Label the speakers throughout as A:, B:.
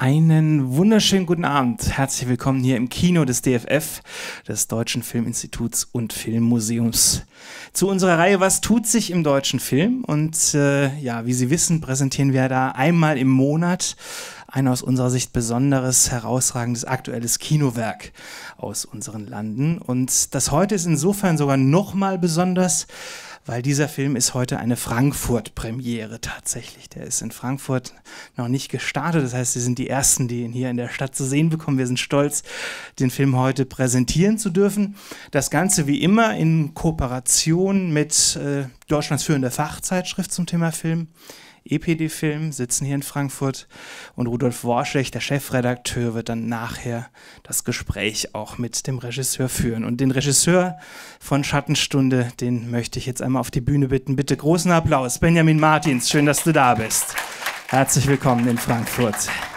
A: Einen wunderschönen guten Abend. Herzlich willkommen hier im Kino des DFF, des Deutschen Filminstituts und Filmmuseums. Zu unserer Reihe Was tut sich im deutschen Film? Und ja, wie Sie wissen, präsentieren wir da einmal im Monat ein aus unserer Sicht besonderes, herausragendes, aktuelles Kinowerk aus unseren Landen. Und das heute ist insofern sogar nochmal besonders, weil dieser Film ist heute eine Frankfurt-Premiere tatsächlich. Der ist in Frankfurt noch nicht gestartet, das heißt, Sie sind die Ersten, die ihn hier in der Stadt zu sehen bekommen. Wir sind stolz, den Film heute präsentieren zu dürfen. Das Ganze wie immer in Kooperation mit Deutschlands führender Fachzeitschrift zum Thema Film. EPD Film, sitzen hier in Frankfurt, und Rudolf Worschech, der Chefredakteur, wird dann nachher das Gespräch auch mit dem Regisseur führen. Und den Regisseur von Schattenstunde, den möchte ich jetzt einmal auf die Bühne bitten. Bitte großen Applaus. Benjamin Martins, schön, dass du da bist. Herzlich willkommen in Frankfurt.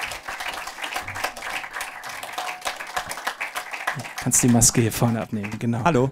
A: Du kannst die Maske hier vorne abnehmen, genau.
B: Hallo.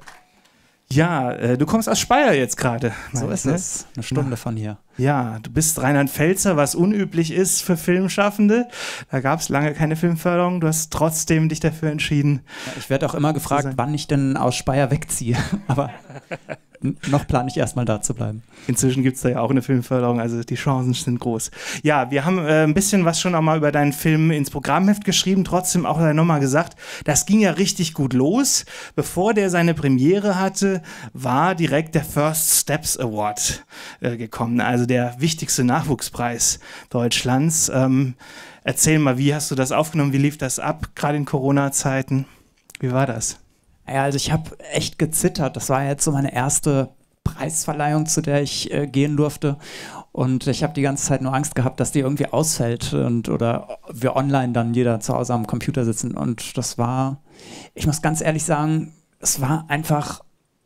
A: Ja, du kommst aus Speyer jetzt gerade.
B: So ist es, eine Stunde von hier.
A: Ja, du bist Rheinland-Pfälzer, was unüblich ist für Filmschaffende. Da gab es lange keine Filmförderung. Du hast trotzdem dich dafür entschieden.
B: Ja, ich werde auch immer gefragt, wann ich denn aus Speyer wegziehe. Aber noch plane ich erstmal da zu bleiben.
A: Inzwischen gibt es da ja auch eine Filmförderung, also die Chancen sind groß. Ja, wir haben ein bisschen was schon auch mal über deinen Film ins Programmheft geschrieben, trotzdem auch nochmal gesagt, das ging ja richtig gut los. Bevor der seine Premiere hatte, war direkt der First Steps Award gekommen, also der wichtigste Nachwuchspreis Deutschlands. Erzähl mal, wie hast du das aufgenommen, wie lief das ab, gerade in Corona-Zeiten? Wie war das?
B: Ja, also ich habe echt gezittert. Das war jetzt so meine erste Preisverleihung, zu der ich gehen durfte. Und ich habe die ganze Zeit nur Angst gehabt, dass die irgendwie ausfällt oder wir online dann jeder zu Hause am Computer sitzen. Und das war, ich muss ganz ehrlich sagen, es war einfach...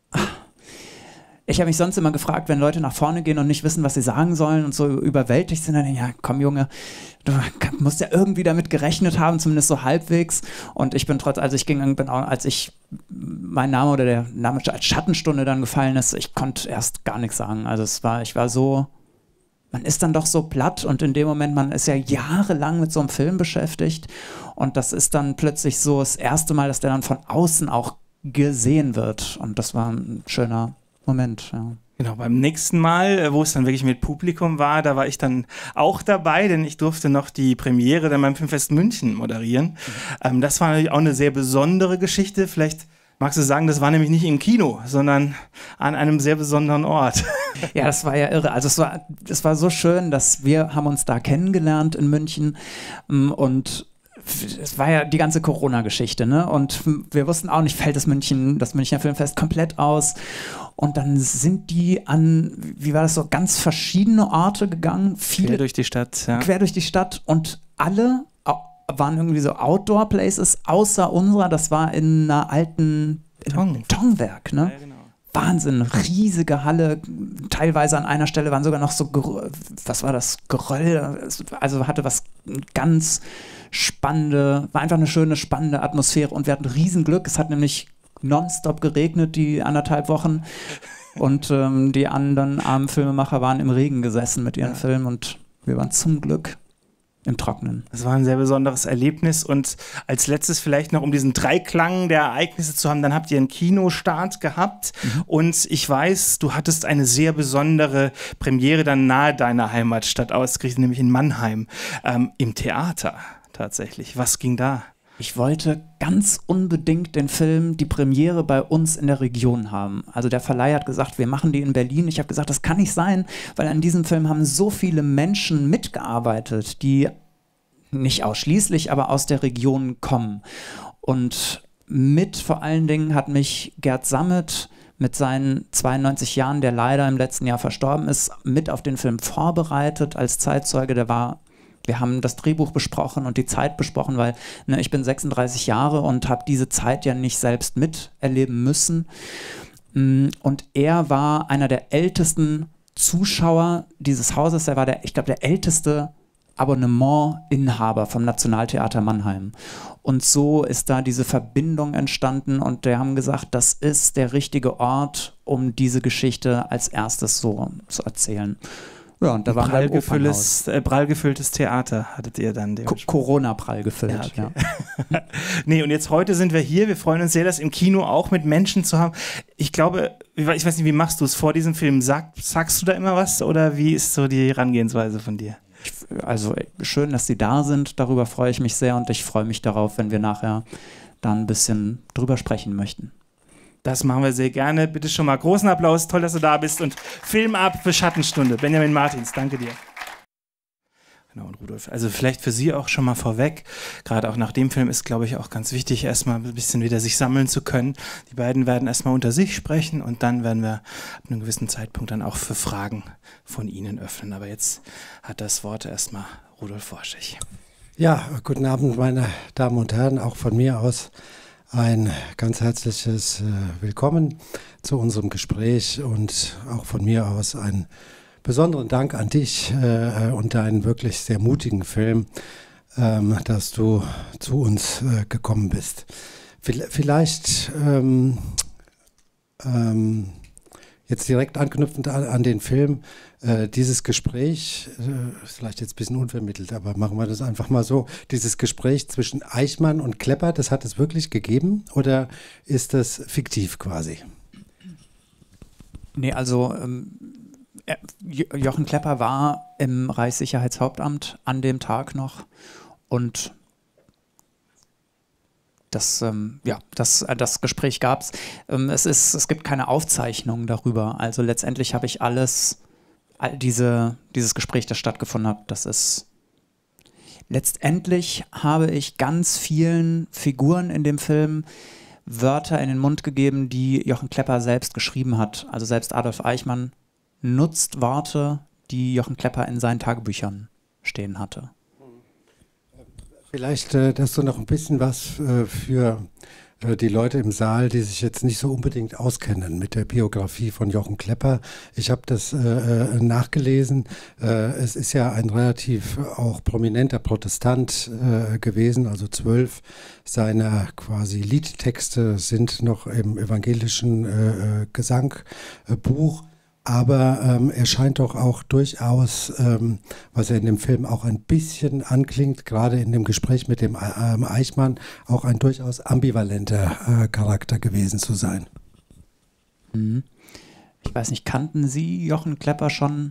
B: Ich habe mich sonst immer gefragt, wenn Leute nach vorne gehen und nicht wissen, was sie sagen sollen und so überwältigt sind, dann denke ich, ja, komm Junge, du musst ja irgendwie damit gerechnet haben, zumindest so halbwegs. Und ich bin als mein Name oder der Name als Schattenstunde dann gefallen ist, ich konnte erst gar nichts sagen. Also ich war so, man ist dann doch so platt, und in dem Moment, man ist ja jahrelang mit so einem Film beschäftigt, und das ist dann plötzlich so das erste Mal, dass der dann von außen auch gesehen wird, und das war ein schöner Moment, ja.
A: Genau, beim nächsten Mal, wo es dann wirklich mit Publikum war, da war ich dann auch dabei, denn ich durfte noch die Premiere dann beim Filmfest München moderieren. Das war natürlich auch eine sehr besondere Geschichte. Vielleicht magst du sagen, das war nämlich nicht im Kino, sondern an einem sehr besonderen Ort.
B: Ja, das war ja irre. Also es war so schön, dass wir haben uns da kennengelernt in München, und es war ja die ganze Corona-Geschichte, ne? Und wir wussten auch nicht, fällt das Münchner Filmfest komplett aus. Und dann sind die an, wie war das so, ganz verschiedene Orte gegangen.
A: Quer durch die Stadt, ja.
B: Quer durch die Stadt, und alle waren irgendwie so Outdoor-Places, außer unserer. Das war in einer alten Betonwerk, ne? Ja, genau. Wahnsinn, riesige Halle, teilweise an einer Stelle waren sogar noch so, was war das, Geröll, also hatte was ganz Spannende, war einfach eine schöne, spannende Atmosphäre, und wir hatten Riesenglück, es hat nämlich nonstop geregnet die 1,5 Wochen, und die anderen armen Filmemacher waren im Regen gesessen mit ihren Filmen, und wir waren zum Glück im Trockenen.
A: Das war ein sehr besonderes Erlebnis, und als letztes vielleicht noch, um diesen Dreiklang der Ereignisse zu haben, dann habt ihr einen Kinostart gehabt, und ich weiß, du hattest eine sehr besondere Premiere dann nahe deiner Heimatstadt ausgerichtet, nämlich in Mannheim, im Theater tatsächlich. Was ging da?
B: Ich wollte ganz unbedingt den Film, die Premiere bei uns in der Region haben. Also der Verleih hat gesagt, wir machen die in Berlin. Ich habe gesagt, das kann nicht sein, weil an diesem Film haben so viele Menschen mitgearbeitet, die nicht ausschließlich, aber aus der Region kommen. Und vor allen Dingen hat mich Gerd Sammet mit seinen 92 Jahren, der leider im letzten Jahr verstorben ist, mit auf den Film vorbereitet als Zeitzeuge. Wir haben das Drehbuch besprochen und die Zeit besprochen, weil ich bin 36 Jahre und habe diese Zeit ja nicht selbst miterleben müssen. Und er war einer der ältesten Zuschauer dieses Hauses. Er war der älteste Abonnementinhaber vom Nationaltheater Mannheim. Und so ist da diese Verbindung entstanden, und die haben gesagt, das ist der richtige Ort, um diese Geschichte als erstes so zu erzählen. Ja, und da waren wir im Opernhaus.
A: Prall gefülltes Theater hattet ihr dann.
B: Corona prall gefüllt,
A: ja. Okay. Nee, und jetzt heute sind wir hier. Wir freuen uns sehr, das im Kino auch mit Menschen zu haben. Ich glaube, ich weiß nicht, wie machst du es vor diesem Film? Sagst du da immer was oder wie ist so die Herangehensweise von dir?
B: Also schön, dass Sie da sind. Darüber freue ich mich sehr und ich freue mich darauf, wenn wir nachher da ein bisschen drüber sprechen möchten.
A: Das machen wir sehr gerne. Bitte schon mal großen Applaus. Toll, dass du da bist. Und Film ab für Schattenstunde. Benjamin Martins, danke dir. Genau, und Rudolf, also vielleicht für Sie auch schon mal vorweg, gerade auch nach dem Film ist, glaube ich, auch ganz wichtig, erstmal ein bisschen wieder sich sammeln zu können. Die beiden werden erstmal unter sich sprechen und dann werden wir ab einem gewissen Zeitpunkt dann auch für Fragen von Ihnen öffnen. Aber jetzt hat das Wort erstmal Rudolf Worschig.
C: Ja, guten Abend, meine Damen und Herren, auch von mir aus. Ein ganz herzliches Willkommen zu unserem Gespräch und auch von mir aus einen besonderen Dank an dich und deinen wirklich sehr mutigen Film, dass du zu uns gekommen bist. Vielleicht jetzt direkt anknüpfend an den Film, dieses Gespräch, ist vielleicht jetzt ein bisschen unvermittelt, aber machen wir das einfach mal so, dieses Gespräch zwischen Eichmann und Klepper, das hat es wirklich gegeben oder ist das fiktiv quasi?
B: Nee, also Jochen Klepper war im Reichssicherheitshauptamt an dem Tag noch und das Gespräch gab es. Es gibt keine Aufzeichnung darüber. Also letztendlich habe ich dieses Gespräch, das stattgefunden hat, letztendlich habe ich ganz vielen Figuren in dem Film Wörter in den Mund gegeben, die Jochen Klepper selbst geschrieben hat. Also selbst Adolf Eichmann nutzt Worte, die Jochen Klepper in seinen Tagebüchern stehen hatte.
C: Vielleicht, dass du noch ein bisschen was für die Leute im Saal, die sich jetzt nicht so unbedingt auskennen mit der Biografie von Jochen Klepper. Ich habe das nachgelesen. Es ist ja ein relativ auch prominenter Protestant gewesen, also 12 seiner quasi Liedtexte sind noch im evangelischen Gesangbuch. Aber er scheint doch auch durchaus, was er in dem Film auch ein bisschen anklingt, gerade in dem Gespräch mit dem Eichmann, auch ein durchaus ambivalenter Charakter gewesen zu sein.
B: Ich weiß nicht, kannten Sie Jochen Klepper schon?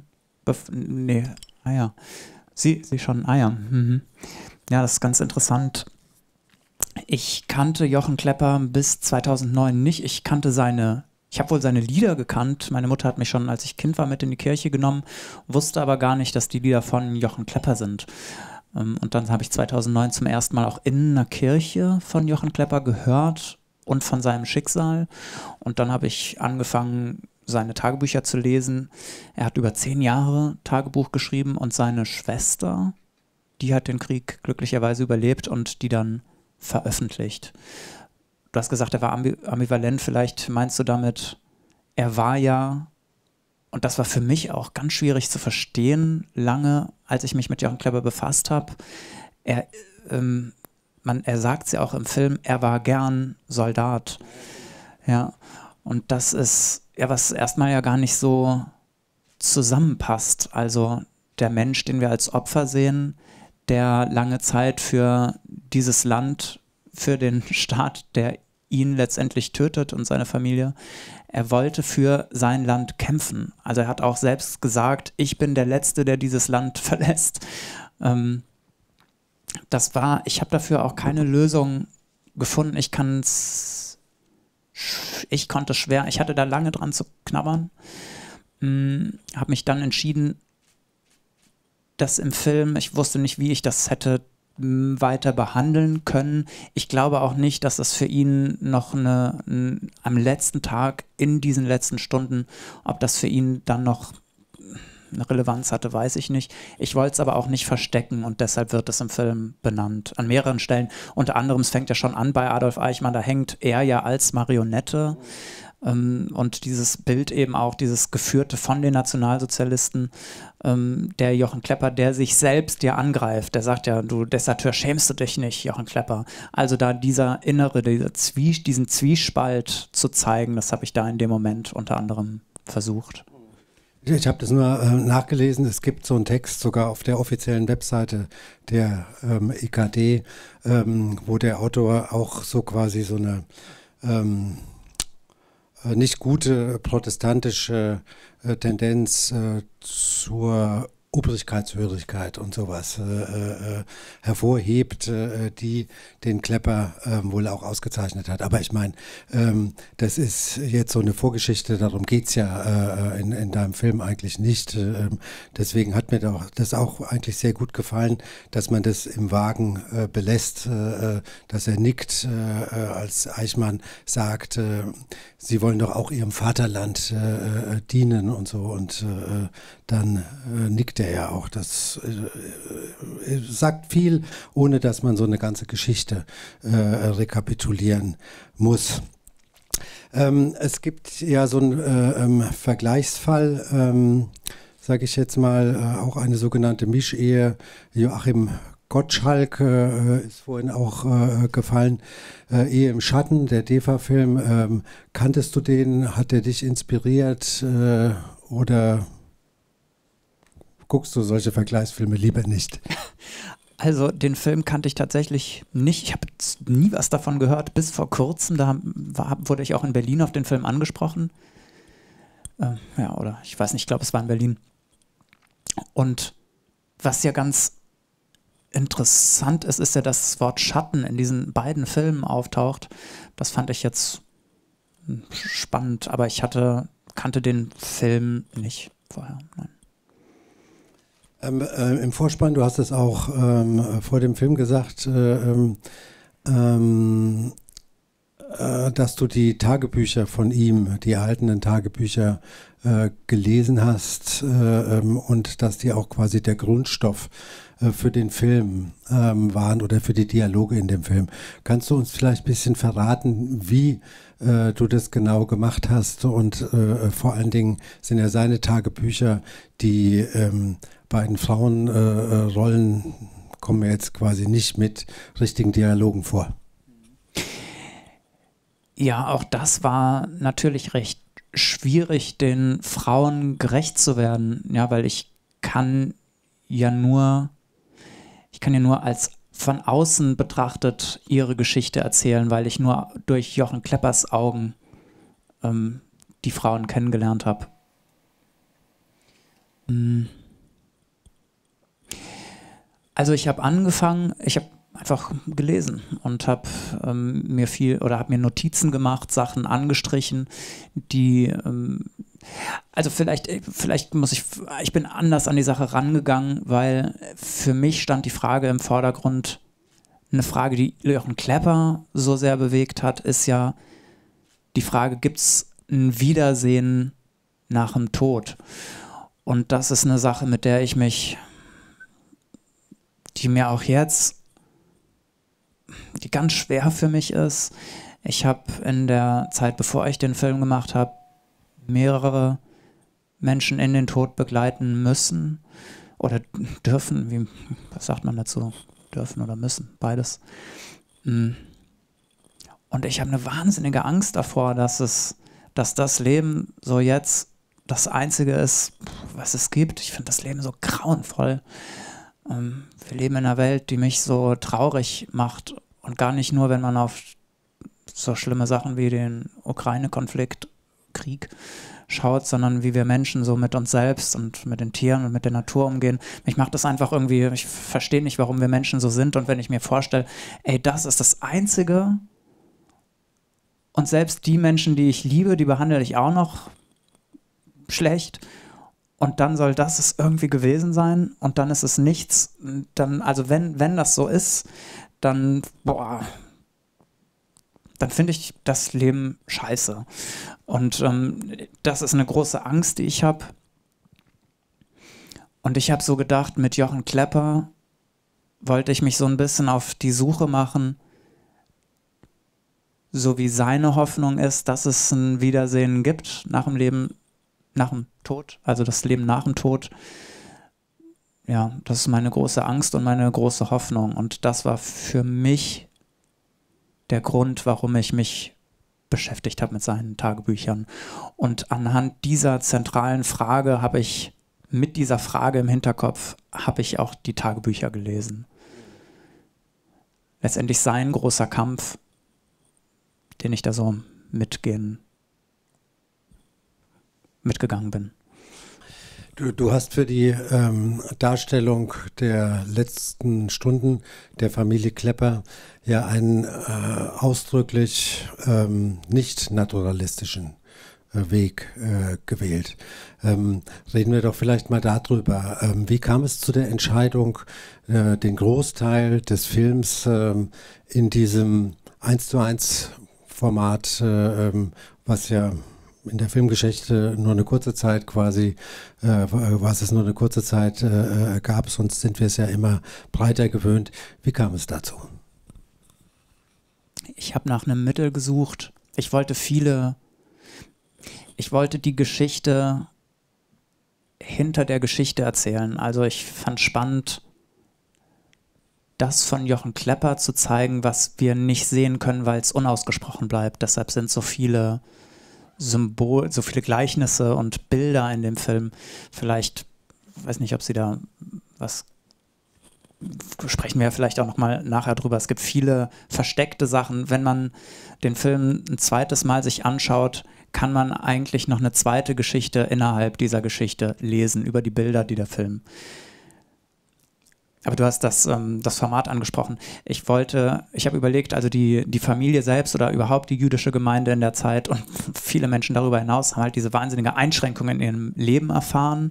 B: Sie schon, Ja, das ist ganz interessant. Ich kannte Jochen Klepper bis 2009 nicht. Ich habe wohl seine Lieder gekannt. Meine Mutter hat mich schon, als ich Kind war, mit in die Kirche genommen, wusste aber gar nicht, dass die Lieder von Jochen Klepper sind. Und dann habe ich 2009 zum ersten Mal auch in einer Kirche von Jochen Klepper gehört und von seinem Schicksal. Und dann habe ich angefangen, seine Tagebücher zu lesen. Er hat über 10 Jahre Tagebuch geschrieben und seine Schwester, die hat den Krieg glücklicherweise überlebt und die dann veröffentlicht. Du hast gesagt, er war ambivalent. Vielleicht meinst du damit, er war ja, und das war für mich auch ganz schwierig zu verstehen, lange, als ich mich mit Jochen Klepper befasst habe. Er sagt es ja auch im Film, er war gern Soldat. Ja, und das ist ja, was erstmal ja gar nicht so zusammenpasst. Also der Mensch, den wir als Opfer sehen, der lange Zeit für dieses Land, für den Staat, der ihn letztendlich tötet und seine Familie. Er wollte für sein Land kämpfen. Also er hat auch selbst gesagt, ich bin der Letzte, der dieses Land verlässt. Ich habe dafür auch keine Lösung gefunden. Ich hatte da lange dran zu knabbern. Habe mich dann entschieden, dass im Film, ich wusste nicht, wie ich das hätte weiter behandeln können. Ich glaube auch nicht, dass es für ihn noch am letzten Tag, in diesen letzten Stunden, ob das für ihn dann noch eine Relevanz hatte, weiß ich nicht. Ich wollte es aber auch nicht verstecken und deshalb wird es im Film benannt. An mehreren Stellen. Unter anderem, es fängt ja schon an bei Adolf Eichmann, da hängt er ja als Marionette. Und dieses Bild eben auch, dieses Geführte von den Nationalsozialisten, der Jochen Klepper, der sich selbst ja angreift, der sagt ja, du Deserteur, schämst du dich nicht, Jochen Klepper. Also da diesen Zwiespalt zu zeigen, das habe ich da in dem Moment unter anderem versucht.
C: Ich habe das nur nachgelesen. Es gibt so einen Text sogar auf der offiziellen Webseite der EKD, wo der Autor auch so quasi so eine nicht gute protestantische Tendenz zur Obrigkeitshörigkeit und sowas hervorhebt, die den Klepper wohl auch ausgezeichnet hat. Aber ich meine, das ist jetzt so eine Vorgeschichte, darum geht es ja in deinem Film eigentlich nicht. Deswegen hat mir das auch eigentlich sehr gut gefallen, dass man das im Wagen belässt, dass er nickt, als Eichmann sagt, sie wollen doch auch ihrem Vaterland dienen und so. Und dann nickt er ja auch. Das sagt viel, ohne dass man so eine ganze Geschichte rekapitulieren muss. Es gibt ja so einen Vergleichsfall, sage ich jetzt mal, auch eine sogenannte Mischehe. Joachim Gottschalk ist vorhin auch gefallen. Ehe im Schatten, der DEFA-Film. Kanntest du den? Hat der dich inspiriert oder guckst du solche Vergleichsfilme lieber nicht?
B: Also den Film kannte ich tatsächlich nicht. Ich habe nie was davon gehört, bis vor kurzem. Da wurde ich auch in Berlin auf den Film angesprochen. Ja, oder ich weiß nicht, ich glaube, es war in Berlin. Und was ja ganz interessant ist, ist ja, dass das Wort Schatten in diesen beiden Filmen auftaucht. Das fand ich jetzt spannend, aber ich kannte den Film nicht vorher. Nein.
C: Im Vorspann, du hast es auch vor dem Film gesagt, dass du die Tagebücher von ihm, die erhaltenen Tagebücher gelesen hast und dass die auch quasi der Grundstoff für den Film waren oder für die Dialoge in dem Film. Kannst du uns vielleicht ein bisschen verraten, wie du das genau gemacht hast? Und vor allen Dingen sind ja seine Tagebücher, die beiden Frauenrollen kommen ja jetzt quasi nicht mit richtigen Dialogen vor.
B: Ja, auch das war natürlich recht schwierig, den Frauen gerecht zu werden. Ja, weil ich kann ja nur als von außen betrachtet ihre Geschichte erzählen, weil ich nur durch Jochen Kleppers Augen die Frauen kennengelernt habe. Also ich habe angefangen, ich habe einfach gelesen und habe mir Notizen gemacht, Sachen angestrichen, die also vielleicht muss ich bin anders an die Sache rangegangen, weil für mich stand die Frage im Vordergrund, eine Frage, die Jochen Klepper so sehr bewegt hat, ist ja die Frage, gibt es ein Wiedersehen nach dem Tod? Und das ist eine Sache, mit der die mir auch jetzt, die ganz schwer für mich ist. Ich habe in der Zeit, bevor ich den Film gemacht habe, mehrere Menschen in den Tod begleiten müssen oder dürfen, was sagt man dazu? Dürfen oder müssen, beides. Und ich habe eine wahnsinnige Angst davor, dass das Leben so jetzt das Einzige ist, was es gibt. Ich finde das Leben so grauenvoll. Wir leben in einer Welt, die mich so traurig macht und gar nicht nur, wenn man auf so schlimme Sachen wie den Ukraine-Konflikt, Krieg schaut, sondern wie wir Menschen so mit uns selbst und mit den Tieren und mit der Natur umgehen. Mich macht das einfach irgendwie, ich verstehe nicht, warum wir Menschen so sind, und wenn ich mir vorstelle, ey, das ist das Einzige und selbst die Menschen, die ich liebe, die behandle ich auch noch schlecht. Und dann soll das es irgendwie gewesen sein und dann ist es nichts. Dann, also wenn das so ist, dann finde ich das Leben scheiße. Und das ist eine große Angst, die ich habe. Und ich habe so gedacht, mit Jochen Klepper wollte ich mich so ein bisschen auf die Suche machen, so wie seine Hoffnung ist, dass es ein Wiedersehen gibt nach dem Leben, nach dem Tod, also das Leben nach dem Tod. Ja, das ist meine große Angst und meine große Hoffnung. Und das war für mich der Grund, warum ich mich beschäftigt habe mit seinen Tagebüchern. Und anhand dieser zentralen Frage mit dieser Frage im Hinterkopf, habe ich auch die Tagebücher gelesen. Letztendlich sein großer Kampf, den ich da so mitgegangen bin.
C: Du hast für die Darstellung der letzten Stunden der Familie Klepper ja einen ausdrücklich nicht naturalistischen Weg gewählt. Reden wir doch vielleicht mal darüber. Wie kam es zu der Entscheidung, den Großteil des Films in diesem 1:1 Format, was ja in der Filmgeschichte nur eine kurze Zeit quasi, was es nur eine kurze Zeit gab, sonst sind wir es ja immer breiter gewöhnt. Wie kam es dazu?
B: Ich habe nach einem Mittel gesucht. Ich wollte die Geschichte hinter der Geschichte erzählen. Also ich fand spannend, das von Jochen Klepper zu zeigen, was wir nicht sehen können, weil es unausgesprochen bleibt. Deshalb sind so viele Gleichnisse und Bilder in dem Film. Vielleicht, weiß nicht, ob Sie da was, sprechen wir vielleicht auch nochmal nachher drüber. Es gibt viele versteckte Sachen. Wenn man den Film ein zweites Mal sich anschaut, kann man eigentlich noch eine zweite Geschichte innerhalb dieser Geschichte lesen, über die Bilder, die der Film. Aber du hast das Format angesprochen. Ich habe überlegt, also die Familie selbst oder überhaupt die jüdische Gemeinde in der Zeit und viele Menschen darüber hinaus haben halt diese wahnsinnige Einschränkung in ihrem Leben erfahren.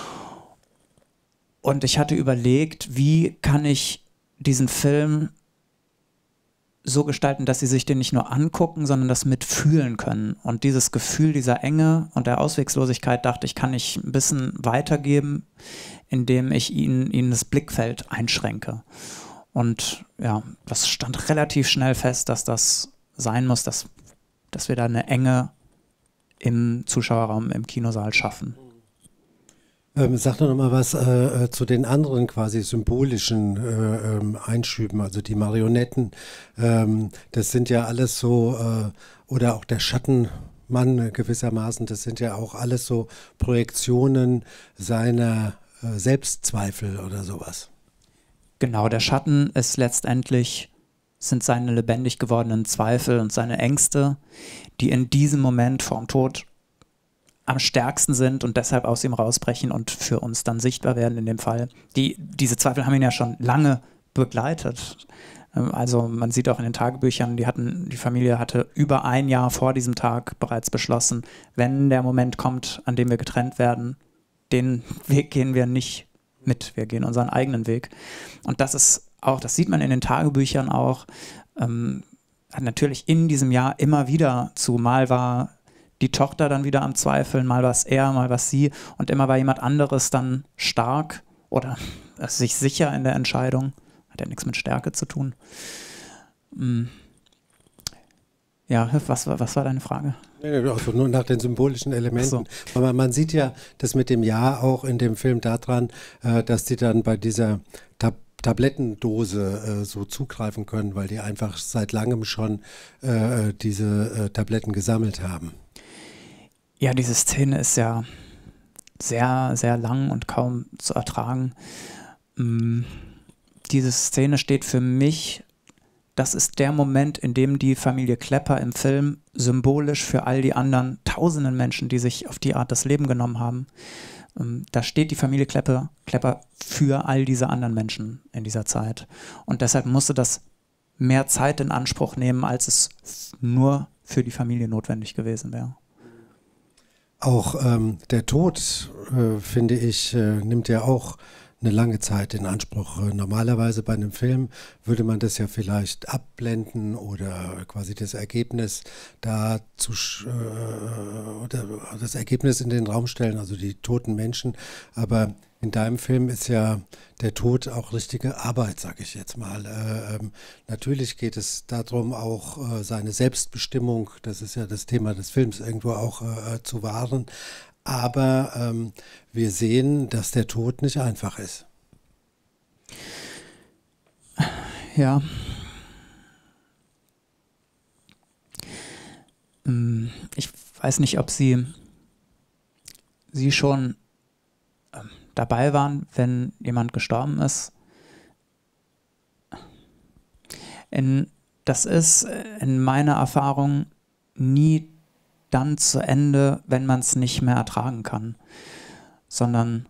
B: Und ich hatte überlegt, wie kann ich diesen Film so gestalten, dass sie sich den nicht nur angucken, sondern das mitfühlen können. Und dieses Gefühl dieser Enge und der Auswegslosigkeit, dachte ich, kann ich ein bisschen weitergeben, indem ich ihnen das Blickfeld einschränke. Und ja, das stand relativ schnell fest, dass das sein muss, dass wir da eine Enge im Zuschauerraum, im Kinosaal schaffen.
C: Sag doch nochmal was zu den anderen quasi symbolischen Einschüben, also die Marionetten. Das sind ja alles so, oder auch der Schattenmann gewissermaßen, das sind ja auch alles so Projektionen seiner Selbstzweifel oder sowas.
B: Genau, der Schatten sind seine lebendig gewordenen Zweifel und seine Ängste, die in diesem Moment vorm Tod am stärksten sind und deshalb aus ihm rausbrechen und für uns dann sichtbar werden in dem Fall. Diese Zweifel haben ihn ja schon lange begleitet. Also man sieht auch in den Tagebüchern, die Familie hatte über ein Jahr vor diesem Tag bereits beschlossen, wenn der Moment kommt, an dem wir getrennt werden, den Weg gehen wir nicht mit, wir gehen unseren eigenen Weg. Und das sieht man in den Tagebüchern auch, hat natürlich in diesem Jahr immer wieder mal war die Tochter dann wieder am Zweifeln, mal war es er, mal war es sie und immer war jemand anderes dann stark oder sich sicher in der Entscheidung. Hat ja nichts mit Stärke zu tun. Ja, was war deine Frage?
C: Also nur nach den symbolischen Elementen. So. Aber man sieht ja das mit dem Ja auch in dem Film daran, dass die dann bei dieser Tablettendose so zugreifen können, weil die einfach seit langem schon diese Tabletten gesammelt haben.
B: Ja, diese Szene ist ja sehr, sehr lang und kaum zu ertragen. Diese Szene steht für mich, das ist der Moment, in dem die Familie Klepper im Film symbolisch für all die anderen tausenden Menschen, die sich auf die Art das Leben genommen haben, da steht die Familie Klepper für all diese anderen Menschen in dieser Zeit. Und deshalb musste das mehr Zeit in Anspruch nehmen, als es nur für die Familie notwendig gewesen wäre.
C: Auch der Tod, finde ich, nimmt ja auch eine lange Zeit in Anspruch. Normalerweise bei einem Film würde man das ja vielleicht abblenden oder quasi das Ergebnis oder das Ergebnis in den Raum stellen, also die toten Menschen. Aber in deinem Film ist ja der Tod auch richtige Arbeit, sage ich jetzt mal. Natürlich geht es darum, auch seine Selbstbestimmung, das ist ja das Thema des Films, irgendwo auch zu wahren. Aber wir sehen, dass der Tod nicht einfach ist.
B: Ja. Ich weiß nicht, ob Sie schon dabei waren, wenn jemand gestorben ist. Das ist in meiner Erfahrung nie dann zu Ende, wenn man es nicht mehr ertragen kann, sondern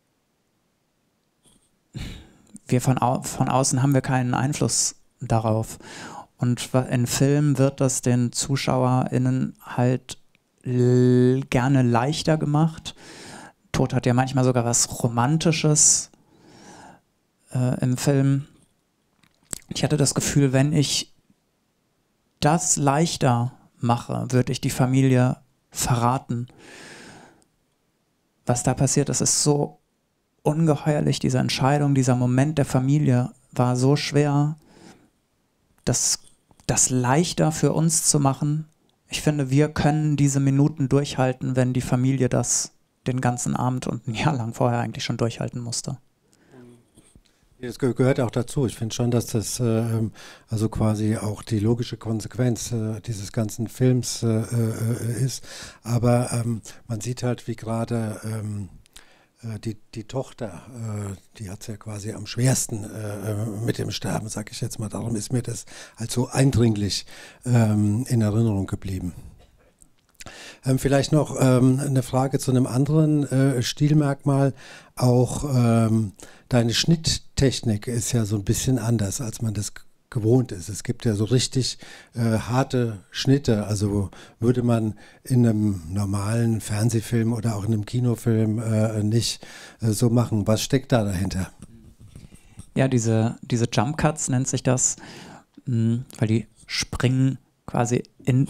B: wir von außen haben wir keinen Einfluss darauf. Und in Filmen wird das den ZuschauerInnen halt gerne leichter gemacht. Tod hat ja manchmal sogar was Romantisches im Film. Ich hatte das Gefühl, wenn ich das leichter mache, würde ich die Familie verraten. Was da passiert ist, ist so ungeheuerlich. Diese Entscheidung, dieser Moment der Familie war so schwer, das leichter für uns zu machen. Ich finde, wir können diese Minuten durchhalten, wenn die Familie das den ganzen Abend und ein Jahr lang vorher eigentlich schon durchhalten musste.
C: Es gehört auch dazu. Ich finde schon, dass das also quasi auch die logische Konsequenz dieses ganzen Films ist. Aber man sieht halt, wie gerade die Tochter, die hat es ja quasi am schwersten mit dem Sterben, sage ich jetzt mal. Darum ist mir das halt so eindringlich in Erinnerung geblieben. Vielleicht noch eine Frage zu einem anderen Stilmerkmal. Auch deine Schnitttechnik ist ja so ein bisschen anders, als man das gewohnt ist. Es gibt ja so richtig harte Schnitte. Also würde man in einem normalen Fernsehfilm oder auch in einem Kinofilm nicht so machen. Was steckt da dahinter?
B: Ja, diese Jump Cuts nennt sich das, weil die springen quasi in...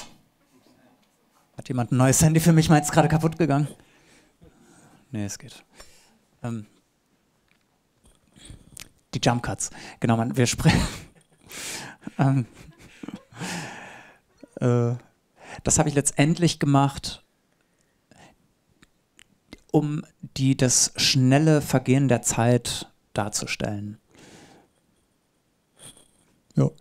B: Hat jemand ein neues Handy für mich? Meins gerade kaputt gegangen? Nee, es geht. Die Jump Cuts. Genau, wir sprechen. Das habe ich letztendlich gemacht, um das schnelle Vergehen der Zeit darzustellen. Ja.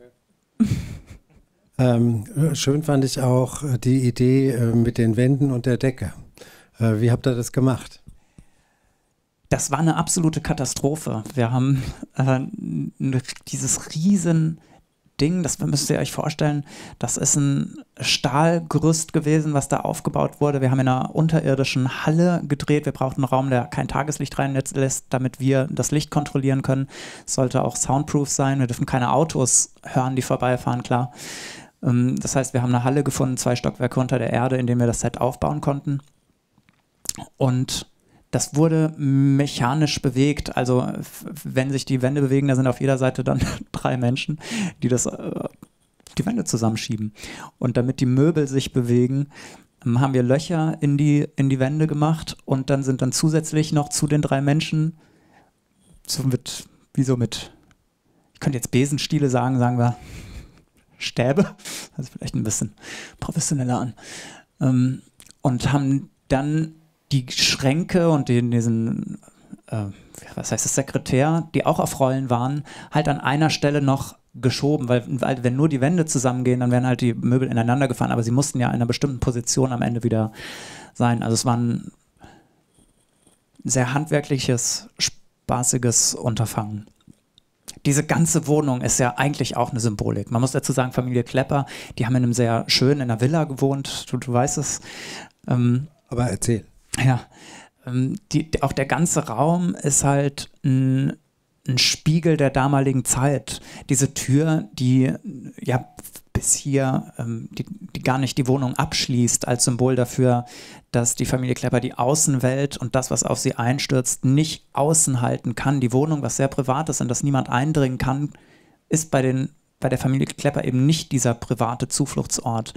C: Schön fand ich auch die Idee mit den Wänden und der Decke. Wie habt ihr das gemacht?
B: Das war eine absolute Katastrophe. Wir haben dieses riesen Ding, das müsst ihr euch vorstellen, das ist ein Stahlgerüst gewesen, was da aufgebaut wurde. Wir haben in einer unterirdischen Halle gedreht. Wir brauchten einen Raum, der kein Tageslicht reinlässt, damit wir das Licht kontrollieren können. Es sollte auch soundproof sein. Wir dürfen keine Autos hören, die vorbeifahren, klar. Das heißt, wir haben eine Halle gefunden, 2 Stockwerke unter der Erde, in dem wir das Set aufbauen konnten. Und das wurde mechanisch bewegt. Also wenn sich die Wände bewegen, da sind auf jeder Seite dann 3 Menschen, die die Wände zusammenschieben. Und damit die Möbel sich bewegen, haben wir Löcher in die Wände gemacht und dann sind dann zusätzlich noch zu den 3 Menschen, ich könnte jetzt Besenstiele sagen wir Stäbe, also vielleicht ein bisschen professioneller an, und haben dann die Schränke und diesen, was heißt das, Sekretär, die auch auf Rollen waren, halt an einer Stelle noch geschoben, weil wenn nur die Wände zusammengehen, dann werden halt die Möbel ineinander gefahren, aber sie mussten ja in einer bestimmten Position am Ende wieder sein. Also es war ein sehr handwerkliches, spaßiges Unterfangen. Diese ganze Wohnung ist ja eigentlich auch eine Symbolik. Man muss dazu sagen, Familie Klepper, die haben in einem sehr schönen, in einer Villa gewohnt, du weißt es.
C: Aber erzähl.
B: Ja, auch der ganze Raum ist halt ein Spiegel der damaligen Zeit. Diese Tür, die ja bis hier, die gar nicht die Wohnung abschließt, als Symbol dafür, dass die Familie Klepper die Außenwelt und das, was auf sie einstürzt, nicht außen halten kann. Die Wohnung, was sehr privat ist und das niemand eindringen kann, ist bei der Familie Klepper eben nicht dieser private Zufluchtsort.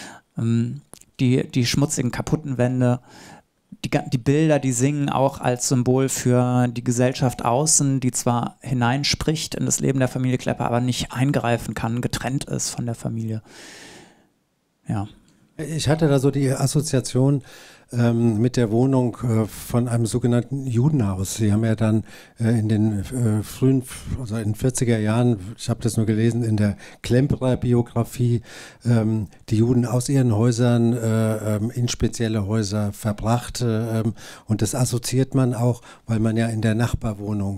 B: Die schmutzigen, kaputten Wände, die Bilder, die singen auch als Symbol für die Gesellschaft außen, die zwar hineinspricht in das Leben der Familie Klepper, aber nicht eingreifen kann, getrennt ist von der Familie. Ja.
C: Ich hatte da so die Assoziation mit der Wohnung von einem sogenannten Judenhaus. Sie haben ja dann in den also in den 40er Jahren, ich habe das nur gelesen, in der Klemperer-Biografie, die Juden aus ihren Häusern in spezielle Häuser verbracht. Und das assoziiert man auch, weil man ja in der Nachbarwohnung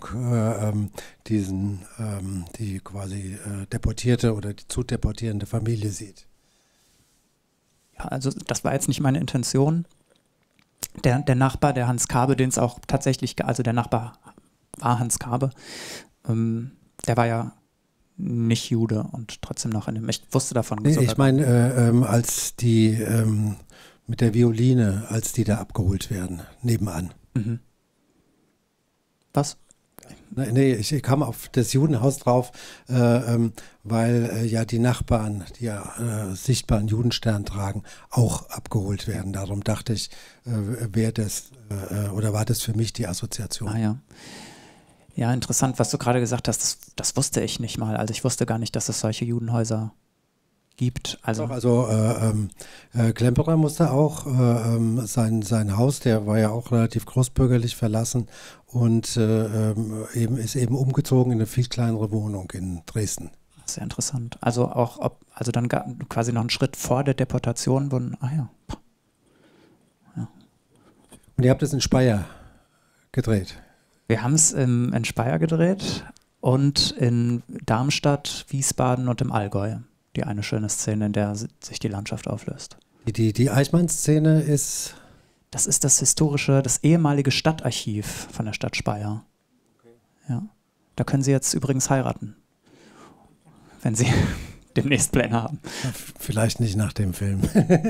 C: die quasi deportierte oder die zu deportierende Familie sieht.
B: Ja, also das war jetzt nicht meine Intention. Der Nachbar, der Hans Kabe, den es auch tatsächlich, also der Nachbar war Hans Kabe, der war ja nicht Jude und trotzdem noch in dem, ich wusste davon.
C: Ich meine, als die mit der Violine, als die da abgeholt werden, nebenan.
B: Mhm. Was?
C: Nee, ich kam auf das Judenhaus drauf, weil ja die Nachbarn, die ja sichtbaren Judenstern tragen, auch abgeholt werden. Darum dachte ich, wäre das oder war das für mich die Assoziation.
B: Ah ja. Ja, interessant, was du gerade gesagt hast, das wusste ich nicht mal. Also ich wusste gar nicht, dass es solche Judenhäuser gibt. Also
C: Klemperer musste auch sein Haus, der war ja auch relativ großbürgerlich verlassen und ist eben umgezogen in eine viel kleinere Wohnung in Dresden.
B: Sehr interessant. Also auch, also dann quasi noch einen Schritt vor der Deportation wurden, ja.
C: Und ihr habt es in Speyer gedreht?
B: Wir haben es in Speyer gedreht und in Darmstadt, Wiesbaden und im Allgäu. Die eine schöne Szene, in der sich die Landschaft auflöst.
C: Die Eichmann-Szene ist...
B: Das ist das ehemalige Stadtarchiv von der Stadt Speyer. Okay. Ja. Da können Sie jetzt übrigens heiraten, wenn Sie demnächst Pläne haben.
C: Vielleicht nicht nach dem Film.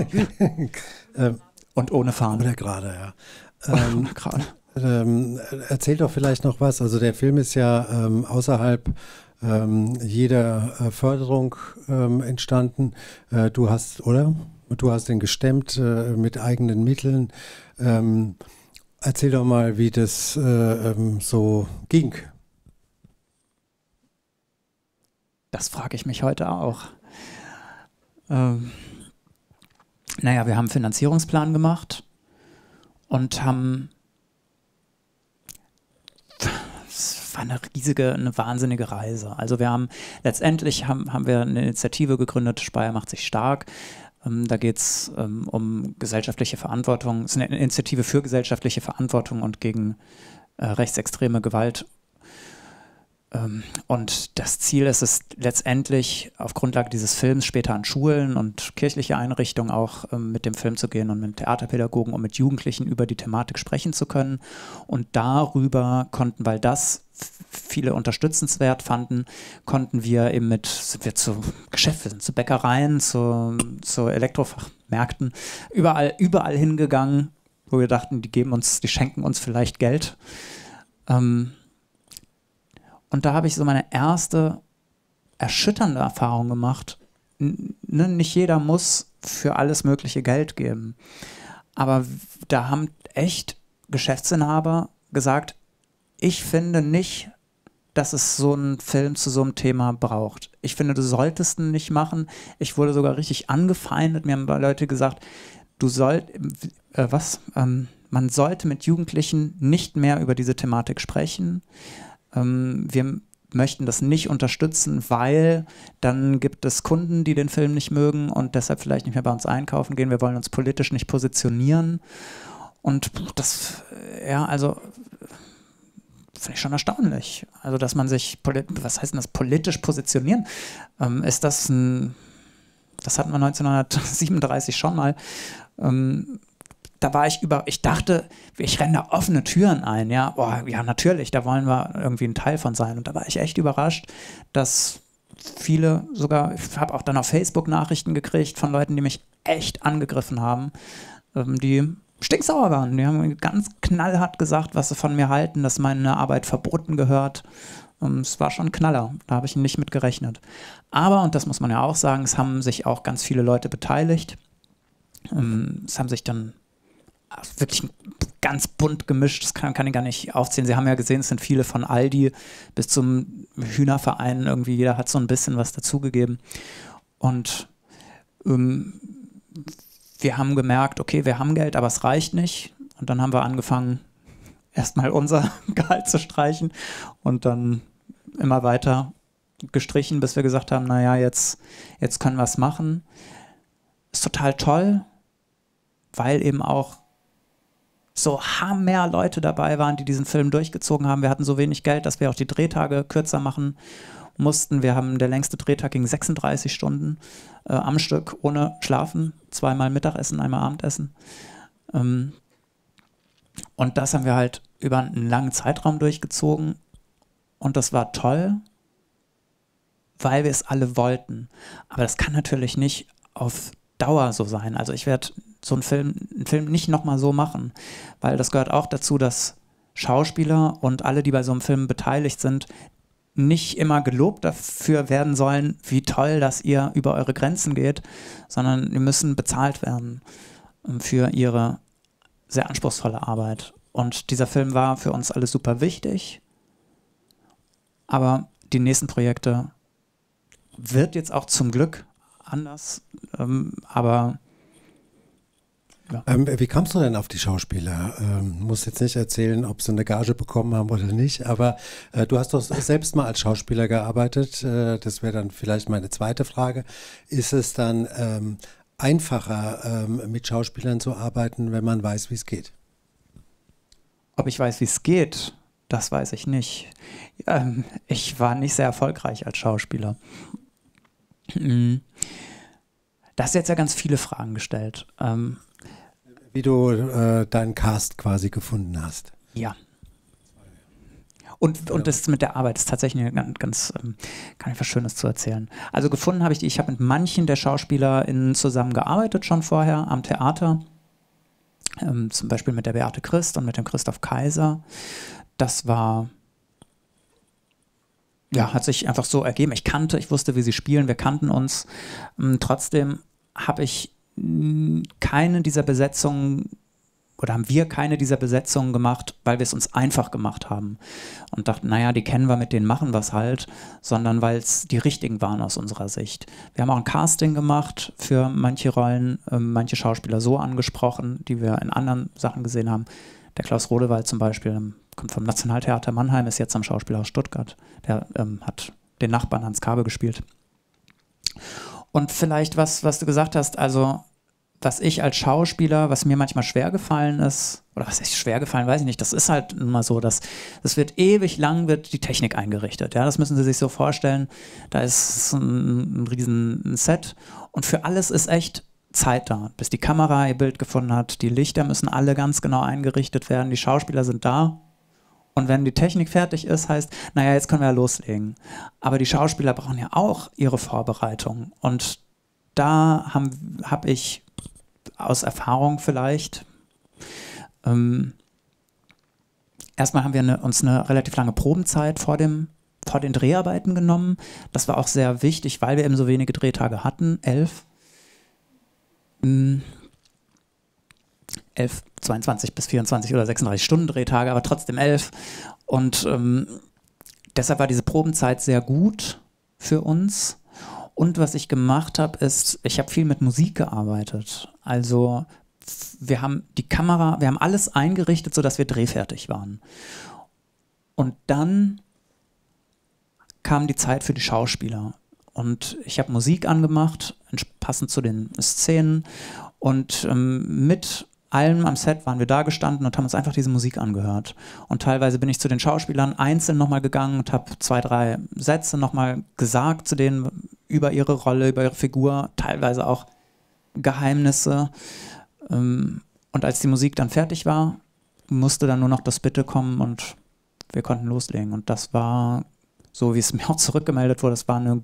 B: Und ohne Fahne.
C: Oder gerade, ja.
B: Oder gerade.
C: Erzähl doch vielleicht noch was. Also der Film ist ja außerhalb jeder Förderung entstanden. Du hast den gestemmt mit eigenen Mitteln. Erzähl doch mal, wie das so ging.
B: Das frage ich mich heute auch. Naja, wir haben einen Finanzierungsplan gemacht und haben... Es war eine wahnsinnige Reise. Also letztendlich haben wir eine Initiative gegründet, Speyer macht sich stark. Da geht es um gesellschaftliche Verantwortung. Es ist eine Initiative für gesellschaftliche Verantwortung und gegen rechtsextreme Gewalt. Und das Ziel ist es letztendlich, auf Grundlage dieses Films später an Schulen und kirchliche Einrichtungen auch mit dem Film zu gehen und mit Theaterpädagogen und mit Jugendlichen über die Thematik sprechen zu können. Und darüber konnten, weil das viele unterstützenswert fanden, konnten wir eben sind wir zu Geschäften, zu Bäckereien, zu Elektrofachmärkten, überall hingegangen, wo wir dachten, die schenken uns vielleicht Geld. Und da habe ich so meine erste erschütternde Erfahrung gemacht. Nicht jeder muss für alles mögliche Geld geben. Aber da haben echt Geschäftsinhaber gesagt, ich finde nicht, dass es so einen Film zu so einem Thema braucht. Ich finde, du solltest ihn nicht machen. Ich wurde sogar richtig angefeindet. Mir haben Leute gesagt, man sollte mit Jugendlichen nicht mehr über diese Thematik sprechen. Wir möchten das nicht unterstützen, weil dann gibt es Kunden, die den Film nicht mögen und deshalb vielleicht nicht mehr bei uns einkaufen gehen. Wir wollen uns politisch nicht positionieren. Und das, also finde ich schon erstaunlich. Also, dass man sich, was heißt denn das, politisch positionieren? Das hatten wir 1937 schon mal. Da war ich dachte, ich renne da offene Türen ein, ja. Ja, natürlich, da wollen wir irgendwie ein Teil von sein. Und da war ich echt überrascht, dass viele sogar, ich habe auch dann auf Facebook Nachrichten gekriegt von Leuten, die mich echt angegriffen haben, die stinksauer waren. Die haben ganz knallhart gesagt, was sie von mir halten, dass meine Arbeit verboten gehört. Es war schon ein Knaller, da habe ich nicht mit gerechnet. Aber, und das muss man ja auch sagen, es haben sich auch ganz viele Leute beteiligt. Es haben sich dann wirklich ganz bunt gemischt, das kann ich gar nicht aufzählen. Sie haben ja gesehen, es sind viele von Aldi bis zum Hühnerverein, irgendwie jeder hat so ein bisschen was dazugegeben. Und wir haben gemerkt, okay, wir haben Geld, aber es reicht nicht. Und dann haben wir angefangen, erstmal unser Gehalt zu streichen und dann immer weiter gestrichen, bis wir gesagt haben, naja, jetzt können wir es machen. Ist total toll, weil eben auch so hammer Leute dabei waren, die diesen Film durchgezogen haben. Wir hatten so wenig Geld, dass wir auch die Drehtage kürzer machen mussten. Der längste Drehtag ging 36 Stunden am Stück, ohne Schlafen. 2-mal Mittagessen, 1-mal Abendessen. Und das haben wir halt über einen langen Zeitraum durchgezogen. Und das war toll, weil wir es alle wollten. Aber das kann natürlich nicht auf Dauer so sein. Also ich werde so einen Film nicht nochmal so machen, weil das gehört auch dazu, dass Schauspieler und alle, die bei so einem Film beteiligt sind, nicht immer gelobt dafür werden sollen, wie toll, dass ihr über eure Grenzen geht, sondern die müssen bezahlt werden für ihre sehr anspruchsvolle Arbeit. Und dieser Film war für uns alle super wichtig, aber die nächsten Projekte wird jetzt auch zum Glück anders, aber ja.
C: Wie kamst du denn auf die Schauspieler? Musst jetzt nicht erzählen, ob sie eine Gage bekommen haben oder nicht, aber du hast doch selbst mal als Schauspieler gearbeitet. Das wäre dann vielleicht meine zweite Frage. Ist es dann einfacher, mit Schauspielern zu arbeiten, wenn man weiß, wie es geht?
B: Ob ich weiß, wie es geht, das weiß ich nicht. Ich war nicht sehr erfolgreich als Schauspieler. Da hast du jetzt ja ganz viele Fragen gestellt.
C: Wie du deinen Cast quasi gefunden hast.
B: Ja. Und das mit der Arbeit ist tatsächlich ganz kann ich was Schönes zu erzählen. Also gefunden habe ich habe mit manchen der SchauspielerInnen zusammengearbeitet schon vorher am Theater. Zum Beispiel mit der Beate Christ und mit dem Christoph Kaiser. Das war, ja, hat sich einfach so ergeben. Ich wusste, wie sie spielen, wir kannten uns. Trotzdem habe ich keine dieser Besetzungen oder haben wir keine dieser Besetzungen gemacht, weil wir es uns einfach gemacht haben und dachten, naja, die kennen wir, mit denen machen wir es halt, sondern weil es die richtigen waren aus unserer Sicht. Wir haben auch ein Casting gemacht für manche Rollen, manche Schauspieler so angesprochen, die wir in anderen Sachen gesehen haben. Der Klaus Rodewald zum Beispiel, kommt vom Nationaltheater Mannheim, ist jetzt am Schauspielhaus Stuttgart. Der hat den Nachbarn Hans Kabe gespielt. Und vielleicht was du gesagt hast, also was ich als Schauspieler, was mir manchmal schwer gefallen ist, oder was ist schwer gefallen, weiß ich nicht, das ist halt immer so, dass es wird ewig lang wird die Technik eingerichtet. Ja, das müssen Sie sich so vorstellen. Da ist ein riesen Set und für alles ist echt Zeit da, bis die Kamera ihr Bild gefunden hat. Die Lichter müssen alle ganz genau eingerichtet werden. Die Schauspieler sind da. Und wenn die Technik fertig ist, heißt, naja, jetzt können wir ja loslegen. Aber die Schauspieler brauchen ja auch ihre Vorbereitung. Und da habe ich aus Erfahrung vielleicht, erstmal haben wir uns eine relativ lange Probenzeit vor den Dreharbeiten genommen. Das war auch sehr wichtig, weil wir eben so wenige Drehtage hatten, 11, 22 bis 24 oder 36 Stunden Drehtage, aber trotzdem 11. Und deshalb war diese Probenzeit sehr gut für uns. Und was ich gemacht habe, ist, ich habe viel mit Musik gearbeitet. Also wir haben die Kamera, wir haben alles eingerichtet, sodass wir drehfertig waren. Und dann kam die Zeit für die Schauspieler. Und ich habe Musik angemacht, passend zu den Szenen. Und mit allem am Set waren wir da gestanden und haben uns einfach diese Musik angehört. Und teilweise bin ich zu den Schauspielern einzeln nochmal gegangen und habe 2, 3 Sätze nochmal gesagt zu denen über ihre Rolle, über ihre Figur, teilweise auch Geheimnisse. Und als die Musik dann fertig war, musste dann nur noch das Bitte kommen und wir konnten loslegen. Und das war, so wie es mir auch zurückgemeldet wurde, das war eine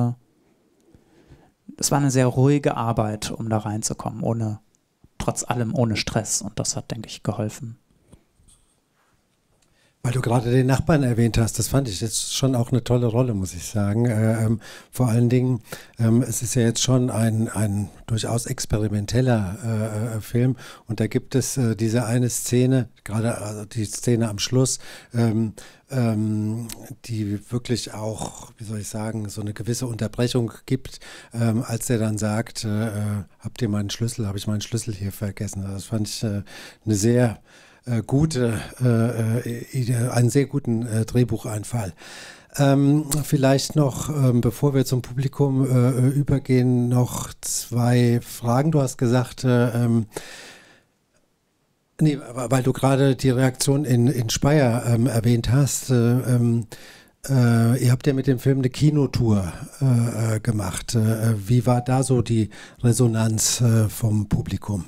B: sehr ruhige Arbeit, um da reinzukommen, trotz allem ohne Stress. Und das hat, denke ich, geholfen.
C: Weil du gerade den Nachbarn erwähnt hast, das fand ich jetzt schon auch eine tolle Rolle, muss ich sagen. Vor allen Dingen, es ist ja jetzt schon ein durchaus experimenteller Film und da gibt es diese eine Szene, gerade also die Szene am Schluss, die wirklich auch, wie soll ich sagen, so eine gewisse Unterbrechung gibt, als der dann sagt, habt ihr meinen Schlüssel, habe ich meinen Schlüssel hier vergessen. Das fand ich eine sehr gute Idee, einen sehr guten Drehbucheinfall. Vielleicht noch, bevor wir zum Publikum übergehen, noch 2 Fragen. Du hast gesagt, nee, weil du gerade die Reaktion in Speyer erwähnt hast, ihr habt ja mit dem Film eine Kinotour gemacht. Wie war da so die Resonanz vom Publikum?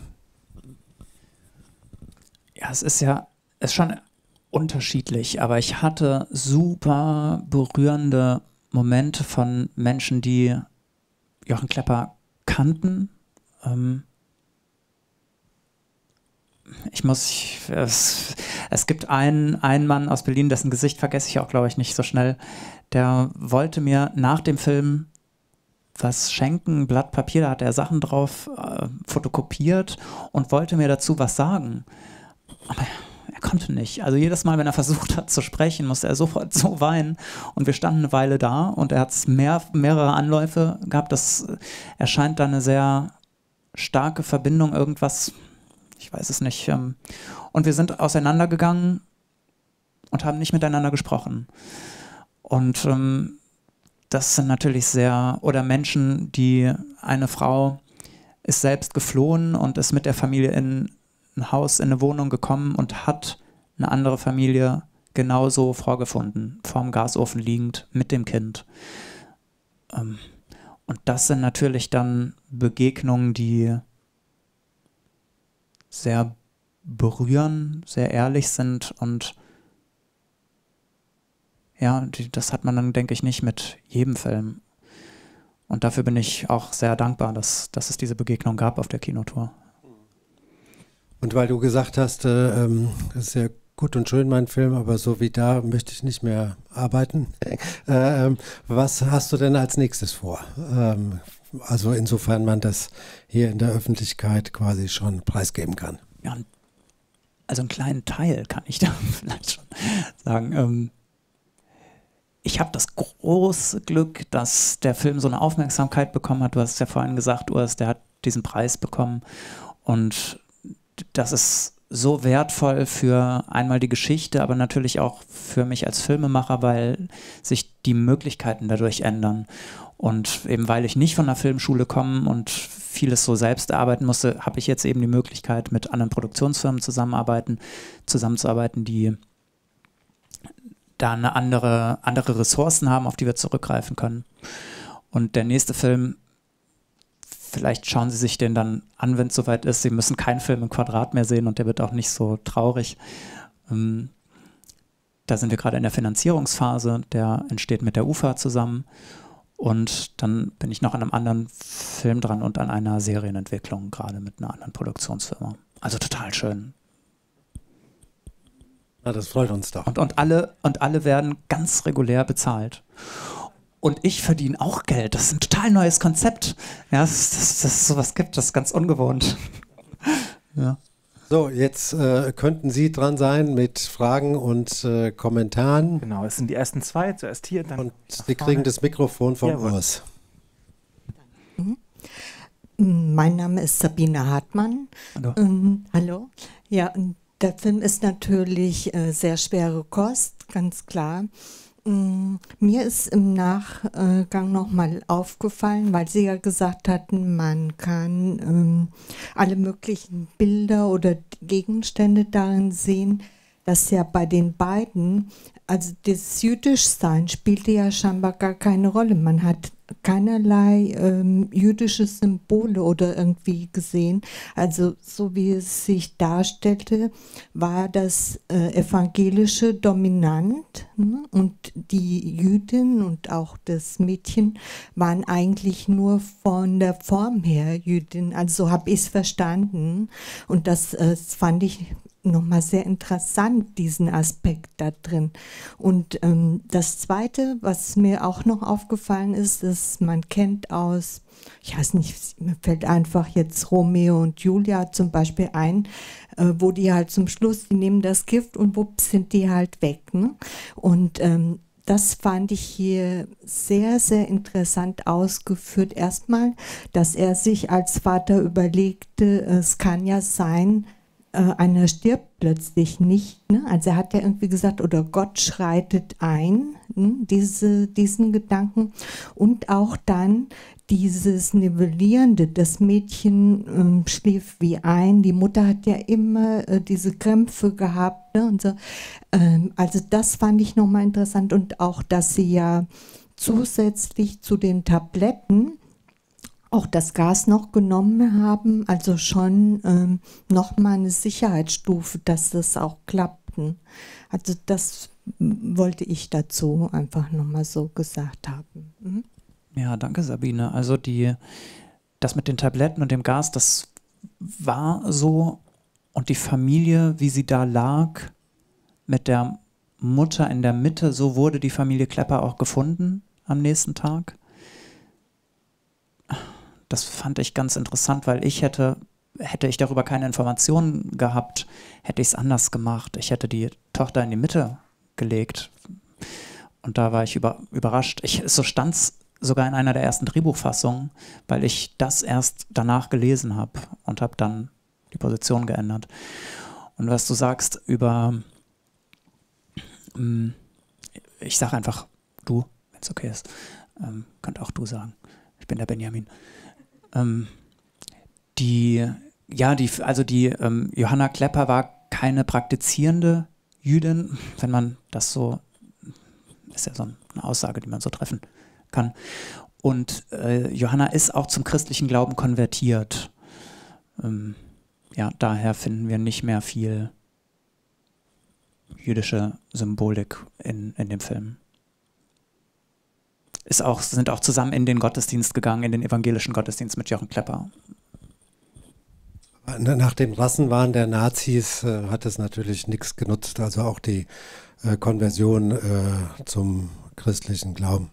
B: Ja, es ist schon unterschiedlich, aber ich hatte super berührende Momente von Menschen, die Jochen Klepper kannten. Es gibt einen Mann aus Berlin, dessen Gesicht vergesse ich auch, glaube ich, nicht so schnell, der wollte mir nach dem Film was schenken, ein Blatt Papier, da hat er Sachen drauf fotokopiert und wollte mir dazu was sagen. Aber er konnte nicht. Also jedes Mal, wenn er versucht hat zu sprechen, musste er sofort so weinen. Und wir standen eine Weile da und er hat mehrere Anläufe gehabt. Das erscheint da eine sehr starke Verbindung, irgendwas, ich weiß es nicht. Und wir sind auseinandergegangen und haben nicht miteinander gesprochen. Und das sind natürlich oder Menschen, eine Frau ist selbst geflohen und ist mit der Familie in ein Haus, in eine Wohnung gekommen und hat eine andere Familie genauso vorgefunden, vorm Gasofen liegend, mit dem Kind. Und das sind natürlich dann Begegnungen, die sehr berühren, sehr ehrlich sind und ja, das hat man dann, denke ich, nicht mit jedem Film. Und dafür bin ich auch sehr dankbar, dass es diese Begegnung gab auf der Kinotour.
C: Und weil du gesagt hast, das ist ja gut und schön, mein Film, aber so wie da möchte ich nicht mehr arbeiten. Was hast du denn als nächstes vor? Also insofern man das hier in der Öffentlichkeit quasi schon preisgeben kann.
B: Ja, also einen kleinen Teil kann ich da vielleicht schon sagen. Ich habe das große Glück, dass der Film so eine Aufmerksamkeit bekommen hat. Du hast es ja vorhin gesagt, Urs, der hat diesen Preis bekommen und das ist so wertvoll für einmal die Geschichte, aber natürlich auch für mich als Filmemacher, weil sich die Möglichkeiten dadurch ändern. Und eben weil ich nicht von der Filmschule komme und vieles so selbst erarbeiten musste, habe ich jetzt eben die Möglichkeit, mit anderen Produktionsfirmen zusammenzuarbeiten, die da andere Ressourcen haben, auf die wir zurückgreifen können. Und der nächste Film, vielleicht schauen Sie sich den dann an, wenn es soweit ist. Sie müssen keinen Film im Quadrat mehr sehen und der wird auch nicht so traurig. Da sind wir gerade in der Finanzierungsphase, der entsteht mit der UFA zusammen. Und dann bin ich noch an einem anderen Film dran und an einer Serienentwicklung, gerade mit einer anderen Produktionsfirma. Also total schön.
C: Ja, das freut uns doch.
B: Und alle werden ganz regulär bezahlt. Und ich verdiene auch Geld. Das ist ein total neues Konzept. Ja, dass es sowas gibt, das ist ganz ungewohnt. Ja.
C: So, jetzt könnten Sie dran sein mit Fragen und Kommentaren.
A: Genau, es sind die ersten 2, zuerst hier, dann.
C: Und Sie kriegen das Mikrofon von Urs.
D: Mein Name ist Sabine Hartmann.
B: Hallo.
D: Hallo. Ja, der Film ist natürlich sehr schwere Kost, ganz klar. Mir ist im Nachgang nochmal aufgefallen, weil Sie ja gesagt hatten, man kann alle möglichen Bilder oder Gegenstände darin sehen, dass ja bei den beiden, also das Jüdischsein spielte ja scheinbar gar keine Rolle. Man hat keinerlei jüdische Symbole oder irgendwie gesehen. Also so wie es sich darstellte, war das Evangelische dominant, ne? Und die Jüdin und auch das Mädchen waren eigentlich nur von der Form her Jüdin. Also so habe ich es verstanden und das fand ich nochmal sehr interessant, diesen Aspekt da drin. Und das Zweite, was mir auch noch aufgefallen ist, ist, man kennt aus, ich weiß nicht, mir fällt einfach jetzt Romeo und Julia zum Beispiel ein, wo die halt zum Schluss, die nehmen das Gift und wups sind die halt weg. Ne? Und das fand ich hier sehr, sehr interessant ausgeführt. Erstmal, dass er sich als Vater überlegte, es kann ja sein, einer stirbt plötzlich nicht. Ne? Also er hat ja irgendwie gesagt, oder Gott schreitet ein, ne? Diesen Gedanken. Und auch dann dieses Nivellierende, das Mädchen schlief wie ein, die Mutter hat ja immer diese Krämpfe gehabt. Ne? Und so. Also das fand ich nochmal interessant. Und auch, dass sie ja zusätzlich zu den Tabletten auch das Gas noch genommen haben, also schon nochmal eine Sicherheitsstufe, dass das auch klappt. Also das wollte ich dazu einfach nochmal so gesagt haben. Mhm.
B: Ja, danke Sabine. Also das mit den Tabletten und dem Gas, das war so und die Familie, wie sie da lag, mit der Mutter in der Mitte, so wurde die Familie Klepper auch gefunden am nächsten Tag. Das fand ich ganz interessant, weil hätte ich darüber keine Informationen gehabt, hätte ich es anders gemacht. Ich hätte die Tochter in die Mitte gelegt. Und da war ich überrascht. So stand es sogar in einer der ersten Drehbuchfassungen, weil ich das erst danach gelesen habe und habe dann die Position geändert. Und was du sagst über, ich sage einfach du, wenn es okay ist. Könnt auch du sagen. Ich bin der Benjamin. Johanna Klepper war keine praktizierende Jüdin, wenn man das so, ist ja so eine Aussage, die man so treffen kann. Und Johanna ist auch zum christlichen Glauben konvertiert. Daher finden wir nicht mehr viel jüdische Symbolik in dem Film. Sind auch zusammen in den Gottesdienst gegangen, in den evangelischen Gottesdienst mit Jochen Klepper.
C: Nach dem Rassenwahn der Nazis hat es natürlich nichts genutzt, also auch die Konversion zum christlichen Glauben.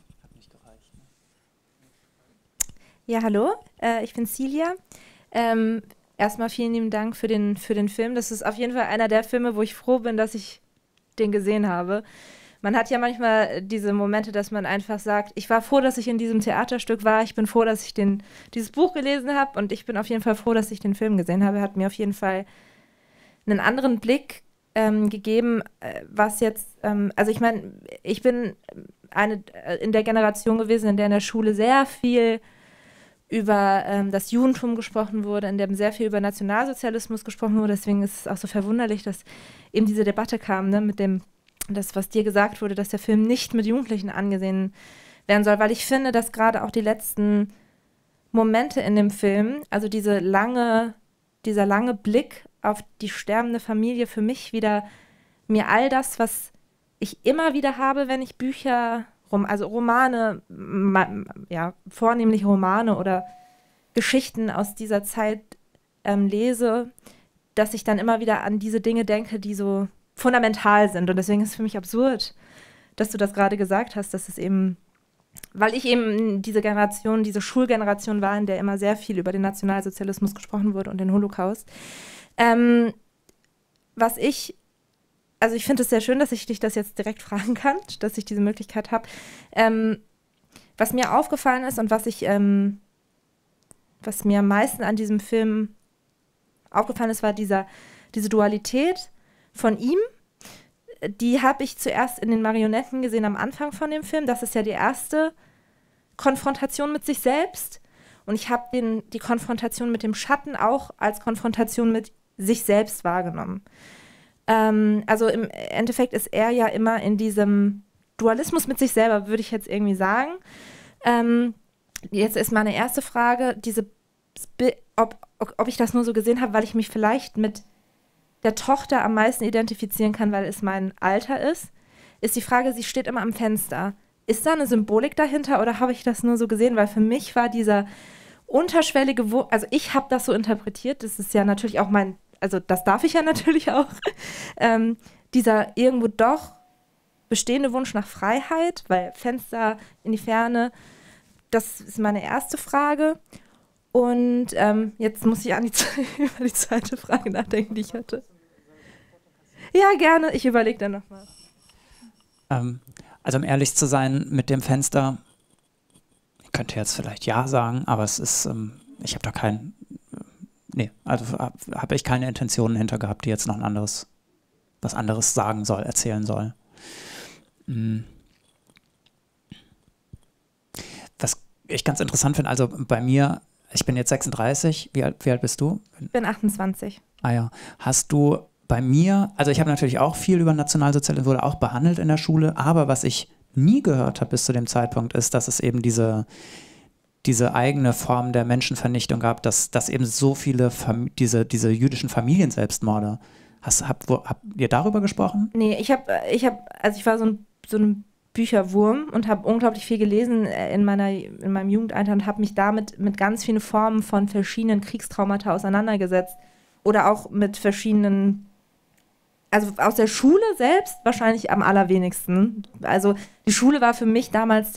E: Ja, hallo, ich bin Celia. Erstmal vielen lieben Dank für den Film. Das ist auf jeden Fall einer der Filme, wo ich froh bin, dass ich den gesehen habe. Man hat ja manchmal diese Momente, dass man einfach sagt, ich war froh, dass ich in diesem Theaterstück war, ich bin froh, dass ich dieses Buch gelesen habe und ich bin auf jeden Fall froh, dass ich den Film gesehen habe. Hat mir auf jeden Fall einen anderen Blick gegeben, was jetzt, also ich meine, ich bin in der Generation gewesen, in der in der Schule sehr viel über das Judentum gesprochen wurde, in dem sehr viel über Nationalsozialismus gesprochen wurde. Deswegen ist es auch so verwunderlich, dass eben diese Debatte kam, ne, mit das, was dir gesagt wurde, dass der Film nicht mit Jugendlichen angesehen werden soll, weil ich finde, dass gerade auch die letzten Momente in dem Film, also dieser lange Blick auf die sterbende Familie für mich wieder mir all das, was ich immer wieder habe, wenn ich Bücher, also Romane, vornehmlich Romane oder Geschichten aus dieser Zeit lese, dass ich dann immer wieder an diese Dinge denke, die so fundamental sind. Und deswegen ist es für mich absurd, dass du das gerade gesagt hast, dass es eben, weil ich eben diese Schulgeneration war, in der immer sehr viel über den Nationalsozialismus gesprochen wurde und den Holocaust. Also ich finde es sehr schön, dass ich dich das jetzt direkt fragen kann, dass ich diese Möglichkeit habe. Was mir aufgefallen ist und was mir am meisten an diesem Film aufgefallen ist, war diese Dualität von ihm. Die habe ich zuerst in den Marionetten gesehen am Anfang von dem Film. Das ist ja die erste Konfrontation mit sich selbst. Und ich habe die Konfrontation mit dem Schatten auch als Konfrontation mit sich selbst wahrgenommen. Also im Endeffekt ist er ja immer in diesem Dualismus mit sich selber, würde ich jetzt irgendwie sagen. Jetzt ist meine erste Frage, ob ich das nur so gesehen habe, weil ich mich vielleicht mit der Tochter am meisten identifizieren kann, weil es mein Alter ist die Frage, sie steht immer am Fenster. Ist da eine Symbolik dahinter oder habe ich das nur so gesehen? Weil für mich war dieser unterschwellige, also ich habe das so interpretiert, das ist ja natürlich auch mein also das darf ich ja natürlich auch, dieser irgendwo doch bestehende Wunsch nach Freiheit, weil Fenster in die Ferne, das ist meine erste Frage. Und jetzt muss ich über die zweite Frage nachdenken, die ich hatte. Ja, gerne, ich überlege dann nochmal.
B: Also um ehrlich zu sein, mit dem Fenster, ich könnte jetzt vielleicht ja sagen, aber es ist, ich habe da habe ich keine Intentionen hinter gehabt, die jetzt noch was anderes sagen soll, erzählen soll. Was ich ganz interessant finde, also bei mir, ich bin jetzt 36, wie alt bist du?
E: Ich bin 28.
B: Ah ja, hast du bei mir, also ich habe natürlich auch viel über Nationalsozialismus, wurde auch behandelt in der Schule, aber was ich nie gehört habe bis zu dem Zeitpunkt ist, dass es eben diese eigene Form der Menschenvernichtung gab, dass eben so viele diese jüdischen Familienselbstmorde. Habt ihr darüber gesprochen?
E: Nee, ich war so ein Bücherwurm und habe unglaublich viel gelesen in meinem Jugendalter und habe mich damit mit ganz vielen Formen von verschiedenen Kriegstraumata auseinandergesetzt. Oder auch mit verschiedenen, also aus der Schule selbst wahrscheinlich am allerwenigsten. Also die Schule war für mich damals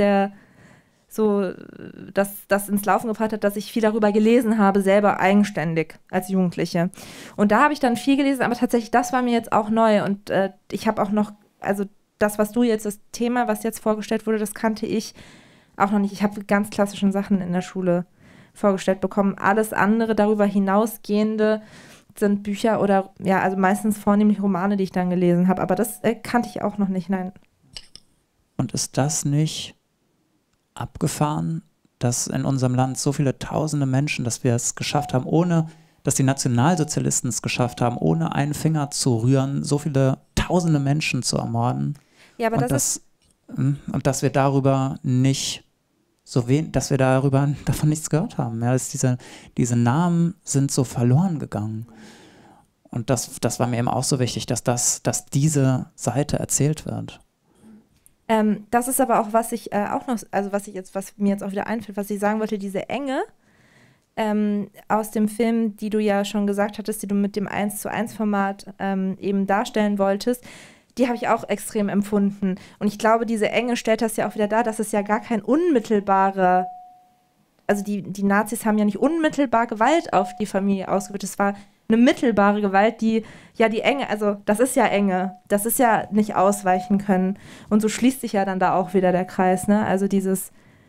E: das ins Laufen gebracht hat, dass ich viel darüber gelesen habe, selber eigenständig als Jugendliche. Und da habe ich dann viel gelesen, aber tatsächlich, das war mir jetzt auch neu. Und ich habe auch noch, also das, das Thema, was jetzt vorgestellt wurde, das kannte ich auch noch nicht. Ich habe ganz klassischen Sachen in der Schule vorgestellt bekommen. Alles andere, darüber hinausgehende, sind Bücher oder, ja, also meistens vornehmlich Romane, die ich dann gelesen habe. Aber das kannte ich auch noch nicht, nein.
B: Und ist das nicht abgefahren, dass in unserem Land so viele tausende Menschen, dass wir es geschafft haben, ohne, dass die Nationalsozialisten es geschafft haben, ohne einen Finger zu rühren, so viele tausende Menschen zu ermorden?
E: Ja, aber
B: und dass wir darüber nicht dass wir davon nichts gehört haben. Ja, dass diese Namen sind so verloren gegangen. Und das war mir eben auch so wichtig, dass diese Seite erzählt wird.
E: Das ist aber auch, was mir jetzt auch wieder einfällt, was ich sagen wollte, diese Enge aus dem Film, die du ja schon gesagt hattest, die du mit dem 1:1 eben darstellen wolltest, die habe ich auch extrem empfunden. Und ich glaube, diese Enge stellt das ja auch wieder dar, dass es ja gar kein unmittelbarer, also die Nazis haben ja nicht unmittelbar Gewalt auf die Familie ausgeübt. Es war eine mittelbare Gewalt, die Enge, also das ist ja Enge, das ist ja nicht ausweichen können. Und so schließt sich ja dann da auch wieder der Kreis, ne? Also diese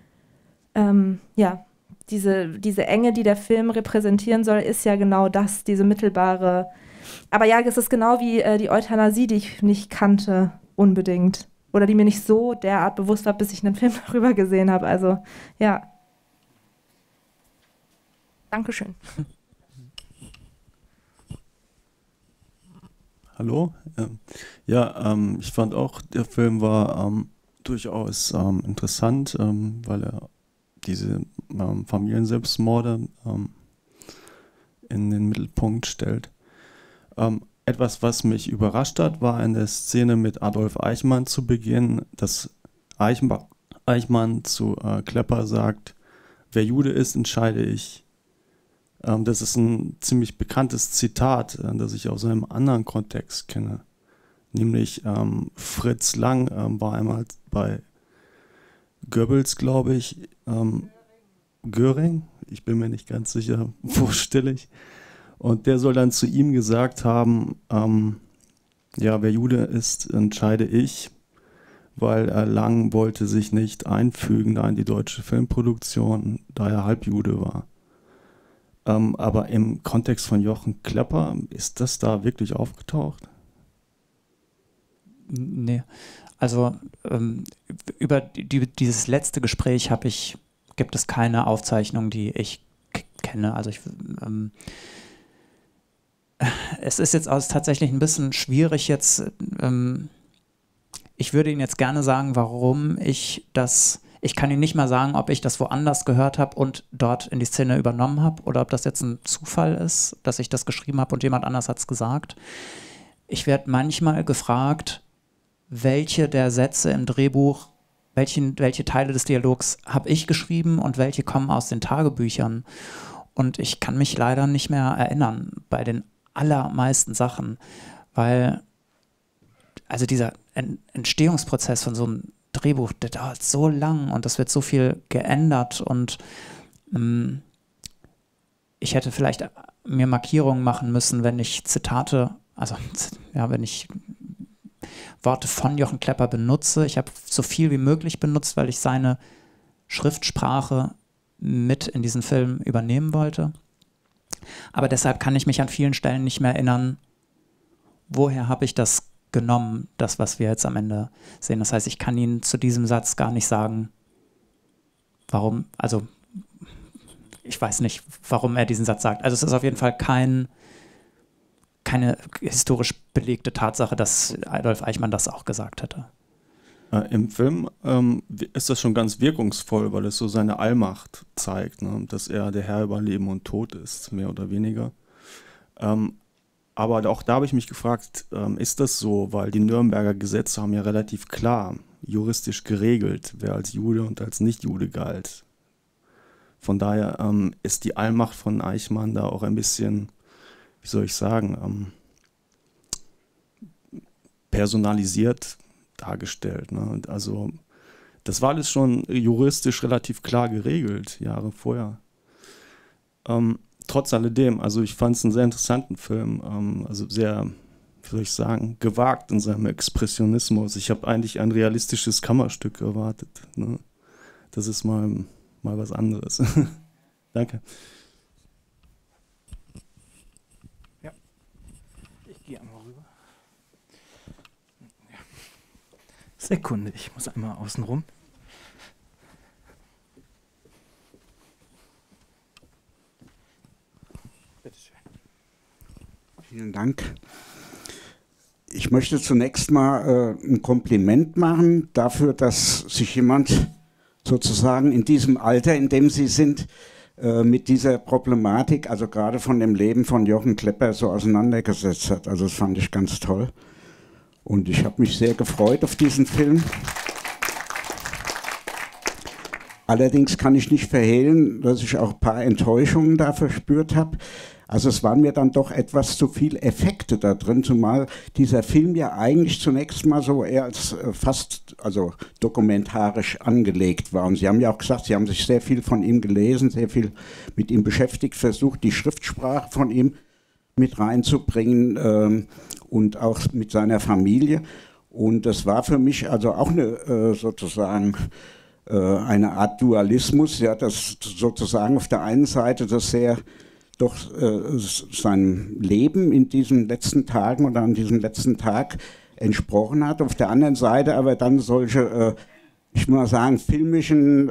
E: Enge, die der Film repräsentieren soll, ist ja genau das, diese mittelbare. Aber ja, es ist genau wie die Euthanasie, die ich nicht kannte, unbedingt. Oder die mir nicht so derart bewusst war, bis ich einen Film darüber gesehen habe. Also, ja. Dankeschön.
F: Hallo? Ich fand auch, der Film war durchaus interessant, weil er diese Familienselbstmorde in den Mittelpunkt stellt. Etwas, was mich überrascht hat, war eine Szene mit Adolf Eichmann zu Beginn, dass Eichmann zu Klepper sagt, wer Jude ist, entscheide ich. Das ist ein ziemlich bekanntes Zitat, das ich aus einem anderen Kontext kenne. Nämlich Fritz Lang war einmal bei Goebbels, glaube ich, Göring, ich bin mir nicht ganz sicher, vorstellig. Und der soll dann zu ihm gesagt haben, wer Jude ist, entscheide ich, weil Lang wollte sich nicht einfügen da in die deutsche Filmproduktion, da er Halbjude war. Aber im Kontext von Jochen Klepper, ist das da wirklich aufgetaucht?
B: Nee, also über dieses letzte Gespräch gibt es keine Aufzeichnung, die ich kenne. Also es ist jetzt tatsächlich ein bisschen schwierig jetzt. Ich würde Ihnen jetzt gerne sagen, warum ich kann Ihnen nicht mal sagen, ob ich das woanders gehört habe und dort in die Szene übernommen habe oder ob das jetzt ein Zufall ist, dass ich das geschrieben habe und jemand anders hat es gesagt. Ich werde manchmal gefragt, welche der Sätze im Drehbuch, welche Teile des Dialogs habe ich geschrieben und welche kommen aus den Tagebüchern. Und ich kann mich leider nicht mehr erinnern. Bei den allermeisten Sachen, weil also dieser Entstehungsprozess von so einem Drehbuch, der dauert so lang und das wird so viel geändert und ich hätte vielleicht mir Markierungen machen müssen, wenn ich Zitate, also ja, wenn ich Worte von Jochen Klepper benutze. Ich habe so viel wie möglich benutzt, weil ich seine Schriftsprache mit in diesen Film übernehmen wollte. Aber deshalb kann ich mich an vielen Stellen nicht mehr erinnern, woher habe ich das genommen, das, was wir jetzt am Ende sehen. Das heißt, ich kann Ihnen zu diesem Satz gar nicht sagen, warum, also ich weiß nicht, warum er diesen Satz sagt. Also es ist auf jeden Fall keine historisch belegte Tatsache, dass Adolf Eichmann das auch gesagt hätte.
F: Im Film ist das schon ganz wirkungsvoll, weil es so seine Allmacht zeigt, ne? Dass er der Herr über Leben und Tod ist, mehr oder weniger. Aber auch da habe ich mich gefragt, ist das so? Weil die Nürnberger Gesetze haben ja relativ klar juristisch geregelt, wer als Jude und als Nicht-Jude galt. Von daher ist die Allmacht von Eichmann da auch ein bisschen, wie soll ich sagen, personalisiert dargestellt. Ne? Also das war alles schon juristisch relativ klar geregelt, Jahre vorher. Trotz alledem, also ich fand es einen sehr interessanten Film, also sehr, wie soll ich sagen, gewagt in seinem Expressionismus. Ich habe eigentlich ein realistisches Kammerstück erwartet. Ne? Das ist mal was anderes. Danke.
A: Ja, ich gehe einmal rüber. Ja. Sekunde, ich muss einmal außen rum.
G: Vielen Dank. Ich möchte zunächst mal ein Kompliment machen dafür, dass sich jemand sozusagen in diesem Alter, in dem Sie sind, mit dieser Problematik, also gerade von dem Leben von Jochen Klepper so auseinandergesetzt hat. Also das fand ich ganz toll. Und ich habe mich sehr gefreut auf diesen Film. Allerdings kann ich nicht verhehlen, dass ich auch ein paar Enttäuschungen da verspürt habe. Also es waren mir dann doch etwas zu viel Effekte da drin, zumal dieser Film ja eigentlich zunächst mal so eher als fast dokumentarisch angelegt war. Und Sie haben ja auch gesagt, Sie haben sich sehr viel von ihm gelesen, sehr viel mit ihm beschäftigt, versucht, die Schriftsprache von ihm mit reinzubringen und auch mit seiner Familie. Und das war für mich also auch sozusagen eine Art Dualismus, ja, das sozusagen auf der einen Seite das sehr doch seinem Leben in diesen letzten Tagen oder an diesem letzten Tag entsprochen hat. Auf der anderen Seite aber dann solche, ich muss mal sagen, filmischen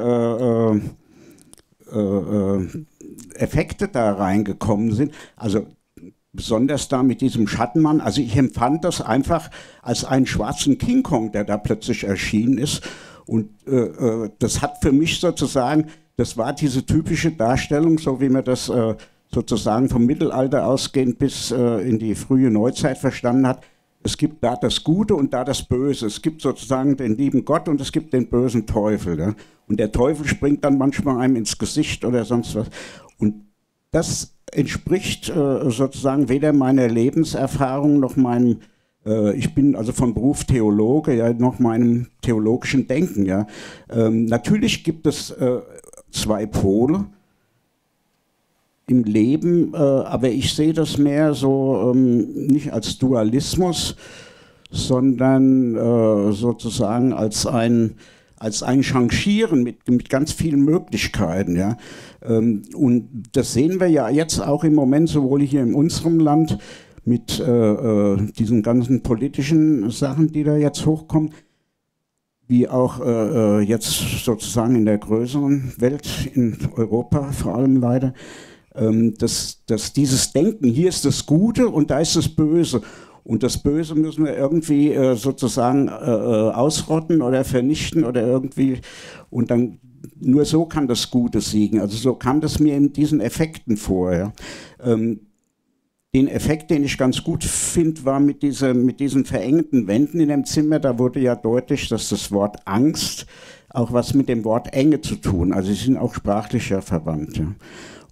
G: Effekte da reingekommen sind. Also besonders da mit diesem Schattenmann. Also ich empfand das einfach als einen schwarzen King Kong, der da plötzlich erschienen ist. Und das hat für mich sozusagen, das war diese typische Darstellung, so wie man das sozusagen vom Mittelalter ausgehend bis in die frühe Neuzeit verstanden hat. Es gibt da das Gute und da das Böse. Es gibt sozusagen den lieben Gott und es gibt den bösen Teufel. Ja? Und der Teufel springt dann manchmal einem ins Gesicht oder sonst was. Und das entspricht sozusagen weder meiner Lebenserfahrung noch meinem, ich bin also von Beruf Theologe, ja, noch meinem theologischen Denken. Ja? Natürlich gibt es zwei Pole im Leben, aber ich sehe das mehr so nicht als Dualismus, sondern sozusagen als ein Changieren mit ganz vielen Möglichkeiten. Ja? Und das sehen wir ja jetzt auch im Moment sowohl hier in unserem Land mit diesen ganzen politischen Sachen, die da jetzt hochkommen, wie auch jetzt sozusagen in der größeren Welt, in Europa vor allem leider, dass dieses Denken, hier ist das Gute und da ist das Böse. Und das Böse müssen wir irgendwie sozusagen ausrotten oder vernichten oder irgendwie. Und dann nur so kann das Gute siegen. Also so kam das mir in diesen Effekten vor. Ja. Den Effekt, den ich ganz gut finde, war mit diesen verengten Wänden in dem Zimmer. Da wurde ja deutlich, dass das Wort Angst auch was mit dem Wort Enge zu tun. Also sie sind auch sprachlich ja verwandt. Ja.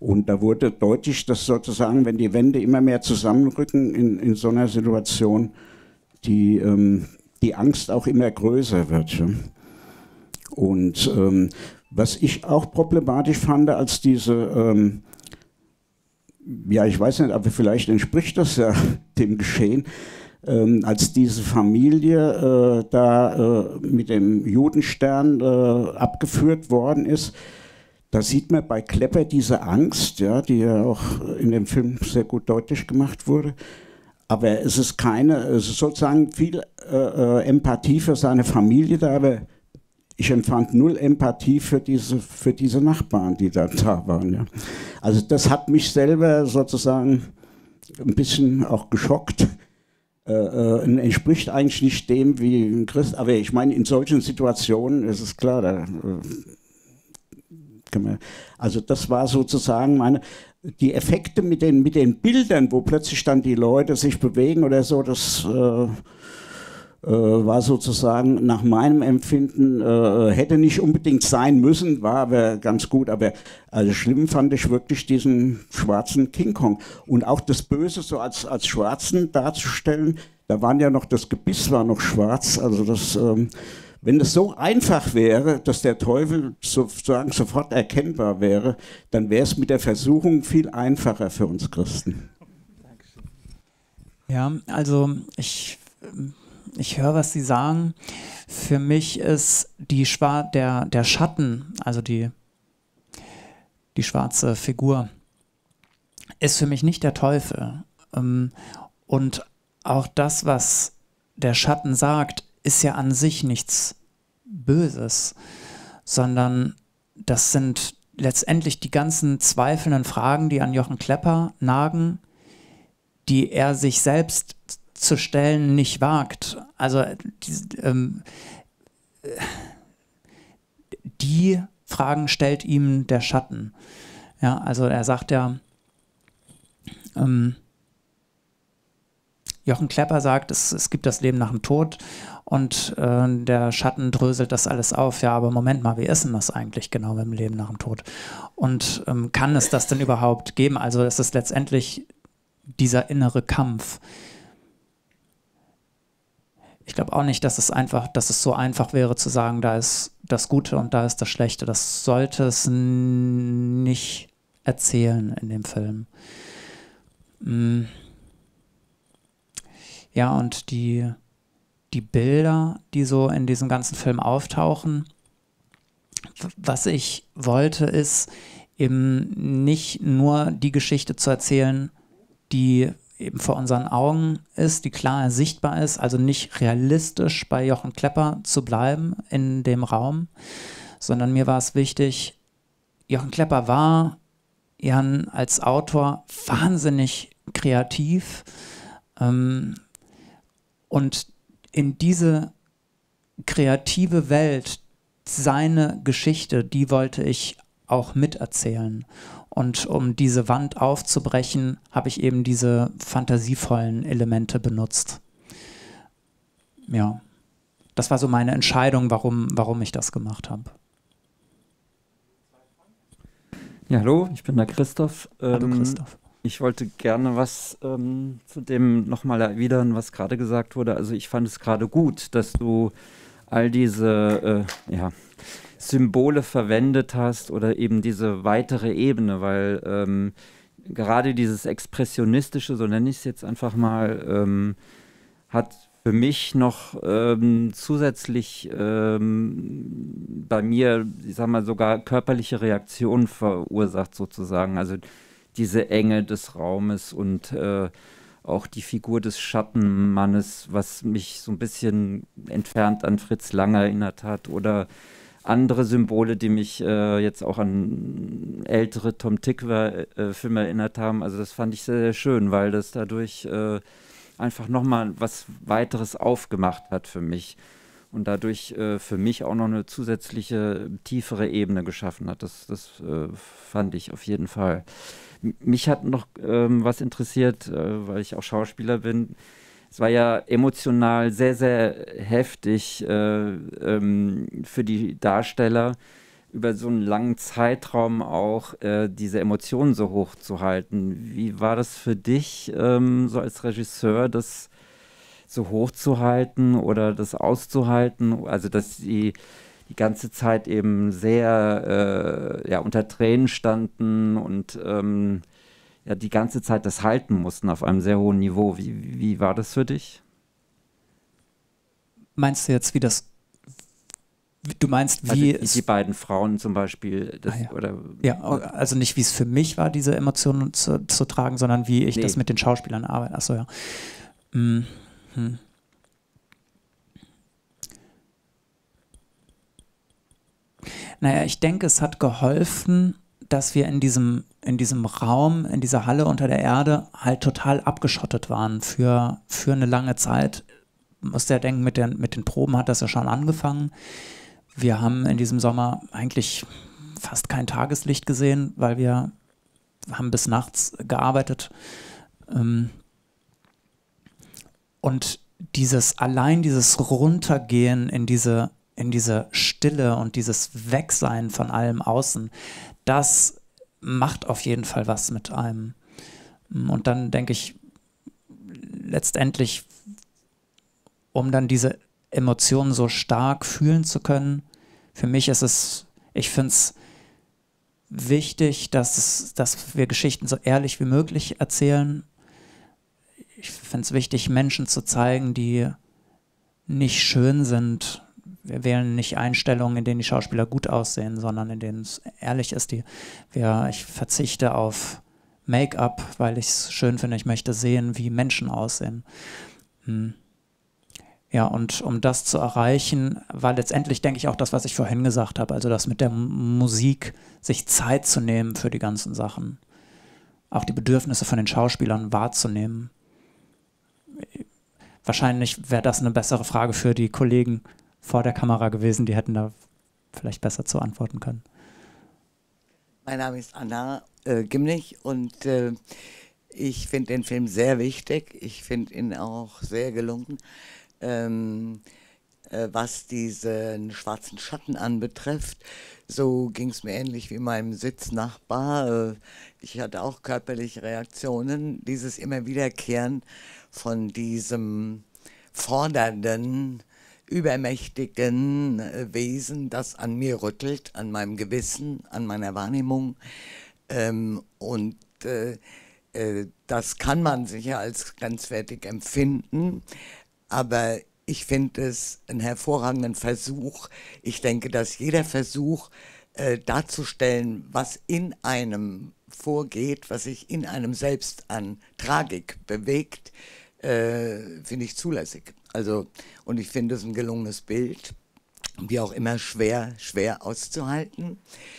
G: Und da wurde deutlich, dass sozusagen, wenn die Wände immer mehr zusammenrücken in so einer Situation, die Angst auch immer größer wird. Ja. Und was ich auch problematisch fand, als diese, ja, ich weiß nicht, aber vielleicht entspricht das ja dem Geschehen, als diese Familie da mit dem Judenstern abgeführt worden ist, da sieht man bei Klepper diese Angst, ja, die ja auch in dem Film sehr gut deutlich gemacht wurde. Aber es ist sozusagen viel Empathie für seine Familie da, aber ich empfand null Empathie für diese Nachbarn, die da waren. Ja. Also das hat mich selber sozusagen ein bisschen auch geschockt. Entspricht eigentlich nicht dem, wie ein Christ, aber ich meine, in solchen Situationen ist es klar, da also das war sozusagen die Effekte mit den Bildern, wo plötzlich dann die Leute sich bewegen oder so, das war sozusagen nach meinem Empfinden, hätte nicht unbedingt sein müssen, war aber ganz gut, aber also schlimm fand ich wirklich diesen schwarzen King Kong und auch das Böse so als Schwarzen darzustellen, da waren ja noch, das Gebiss war noch schwarz, also das wenn es so einfach wäre, dass der Teufel sozusagen sofort erkennbar wäre, dann wäre es mit der Versuchung viel einfacher für uns Christen.
B: Ja, also ich höre, was Sie sagen. Für mich ist der Schatten, also die schwarze Figur, ist für mich nicht der Teufel. Und auch das, was der Schatten sagt, ist ja an sich nichts Böses, sondern das sind letztendlich die ganzen zweifelnden Fragen, die an Jochen Klepper nagen, die er sich selbst zu stellen nicht wagt. Also die Fragen stellt ihm der Schatten. Ja, also er sagt ja, Jochen Klepper sagt, es gibt das Leben nach dem Tod und der Schatten dröselt das alles auf. Ja, aber Moment mal, wie ist denn das eigentlich genau mit dem Leben nach dem Tod? Und kann es das denn überhaupt geben? Also es ist letztendlich dieser innere Kampf. Ich glaube auch nicht, dass es so einfach wäre zu sagen, da ist das Gute und da ist das Schlechte. Das sollte es nicht erzählen in dem Film. Ja, und die Bilder, die so in diesem ganzen Film auftauchen, was ich wollte, ist eben nicht nur die Geschichte zu erzählen, die eben vor unseren Augen ist, die klar sichtbar ist, also nicht realistisch bei Jochen Klepper zu bleiben in dem Raum, sondern mir war es wichtig, Jochen Klepper war als Autor wahnsinnig kreativ, und in diese kreative Welt, seine Geschichte, die wollte ich auch miterzählen. Und um diese Wand aufzubrechen, habe ich eben diese fantasievollen Elemente benutzt. Ja, das war so meine Entscheidung, warum ich das gemacht habe.
H: Ja, hallo, ich bin der Christoph.
B: Hallo Christoph.
H: Ich wollte gerne was zu dem nochmal erwidern, was gerade gesagt wurde. Also ich fand es gerade gut, dass du all diese Symbole verwendet hast oder eben diese weitere Ebene, weil gerade dieses Expressionistische, so nenne ich es jetzt einfach mal, hat für mich noch zusätzlich bei mir, ich sag mal, sogar körperliche Reaktionen verursacht sozusagen. Also diese Enge des Raumes und auch die Figur des Schattenmannes, was mich so ein bisschen entfernt an Fritz Lang erinnert hat, oder andere Symbole, die mich jetzt auch an ältere Tom Tykwer-Filme erinnert haben. Also das fand ich sehr, sehr schön, weil das dadurch einfach nochmal was weiteres aufgemacht hat für mich und dadurch für mich auch noch eine zusätzliche, tiefere Ebene geschaffen hat. Das fand ich auf jeden Fall. Mich hat noch was interessiert, weil ich auch Schauspieler bin. Es war ja emotional sehr, sehr heftig für die Darsteller, über so einen langen Zeitraum auch diese Emotionen so hoch zu halten. Wie war das für dich, so als Regisseur, das so hoch zu halten oder das auszuhalten? Also, dass die ganze Zeit eben sehr unter Tränen standen und die ganze Zeit das halten mussten auf einem sehr hohen Niveau. Wie war das für dich?
B: Meinst du jetzt, du meinst, wie
H: also die beiden Frauen zum Beispiel.
B: Also nicht, wie es für mich war, diese Emotionen zu tragen, sondern wie ich das mit den Schauspielern arbeite. Achso, ja. Naja, ich denke, es hat geholfen, dass wir in diesem Raum, in dieser Halle unter der Erde halt total abgeschottet waren für eine lange Zeit. Musst ja denken, mit den Proben hat das ja schon angefangen. Wir haben in diesem Sommer eigentlich fast kein Tageslicht gesehen, weil wir haben bis nachts gearbeitet. Und dieses Runtergehen in diese Stille und dieses Wegsein von allem Außen, das macht auf jeden Fall was mit einem. Und dann denke ich, letztendlich, um dann diese Emotionen so stark fühlen zu können, für mich ich finde es wichtig, dass wir Geschichten so ehrlich wie möglich erzählen. Ich finde es wichtig, Menschen zu zeigen, die nicht schön sind. Wir wählen nicht Einstellungen, in denen die Schauspieler gut aussehen, sondern in denen es ehrlich ist. Ich verzichte auf Make-up, weil ich es schön finde. Ich möchte sehen, wie Menschen aussehen. Ja, und um das zu erreichen, war letztendlich, denke ich, auch das, was ich vorhin gesagt habe, also das mit der Musik, sich Zeit zu nehmen für die ganzen Sachen. Auch die Bedürfnisse von den Schauspielern wahrzunehmen. Wahrscheinlich wäre das eine bessere Frage für die Kollegen vor der Kamera gewesen, die hätten da vielleicht besser zu antworten können.
I: Mein Name ist Anna Gimnich und ich finde den Film sehr wichtig. Ich finde ihn auch sehr gelungen. Was diesen schwarzen Schatten anbetrifft, so ging es mir ähnlich wie meinem Sitznachbar. Ich hatte auch körperliche Reaktionen. Dieses immer Wiederkehren von diesem fordernden, übermächtigen Wesen, das an mir rüttelt, an meinem Gewissen, an meiner Wahrnehmung. Das kann man sicher als grenzwertig empfinden, aber ich finde es einen hervorragenden Versuch. Ich denke, dass jeder Versuch darzustellen, was in einem vorgeht, was sich in einem selbst an Tragik bewegt, finde ich zulässig. Also, und ich finde es ein gelungenes Bild, wie auch immer schwer auszuhalten.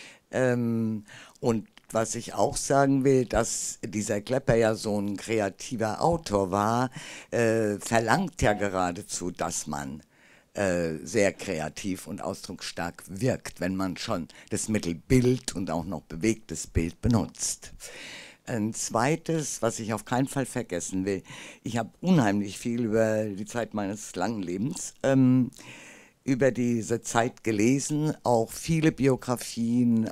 I: Und was ich auch sagen will, dass dieser Klepper ja so ein kreativer Autor war, verlangt ja geradezu, dass man sehr kreativ und ausdrucksstark wirkt, wenn man schon das Mittel Bild und auch noch bewegtes Bild benutzt. Ein zweites, was ich auf keinen Fall vergessen will, ich habe unheimlich viel über die Zeit meines langen Lebens über diese Zeit gelesen, auch viele Biografien,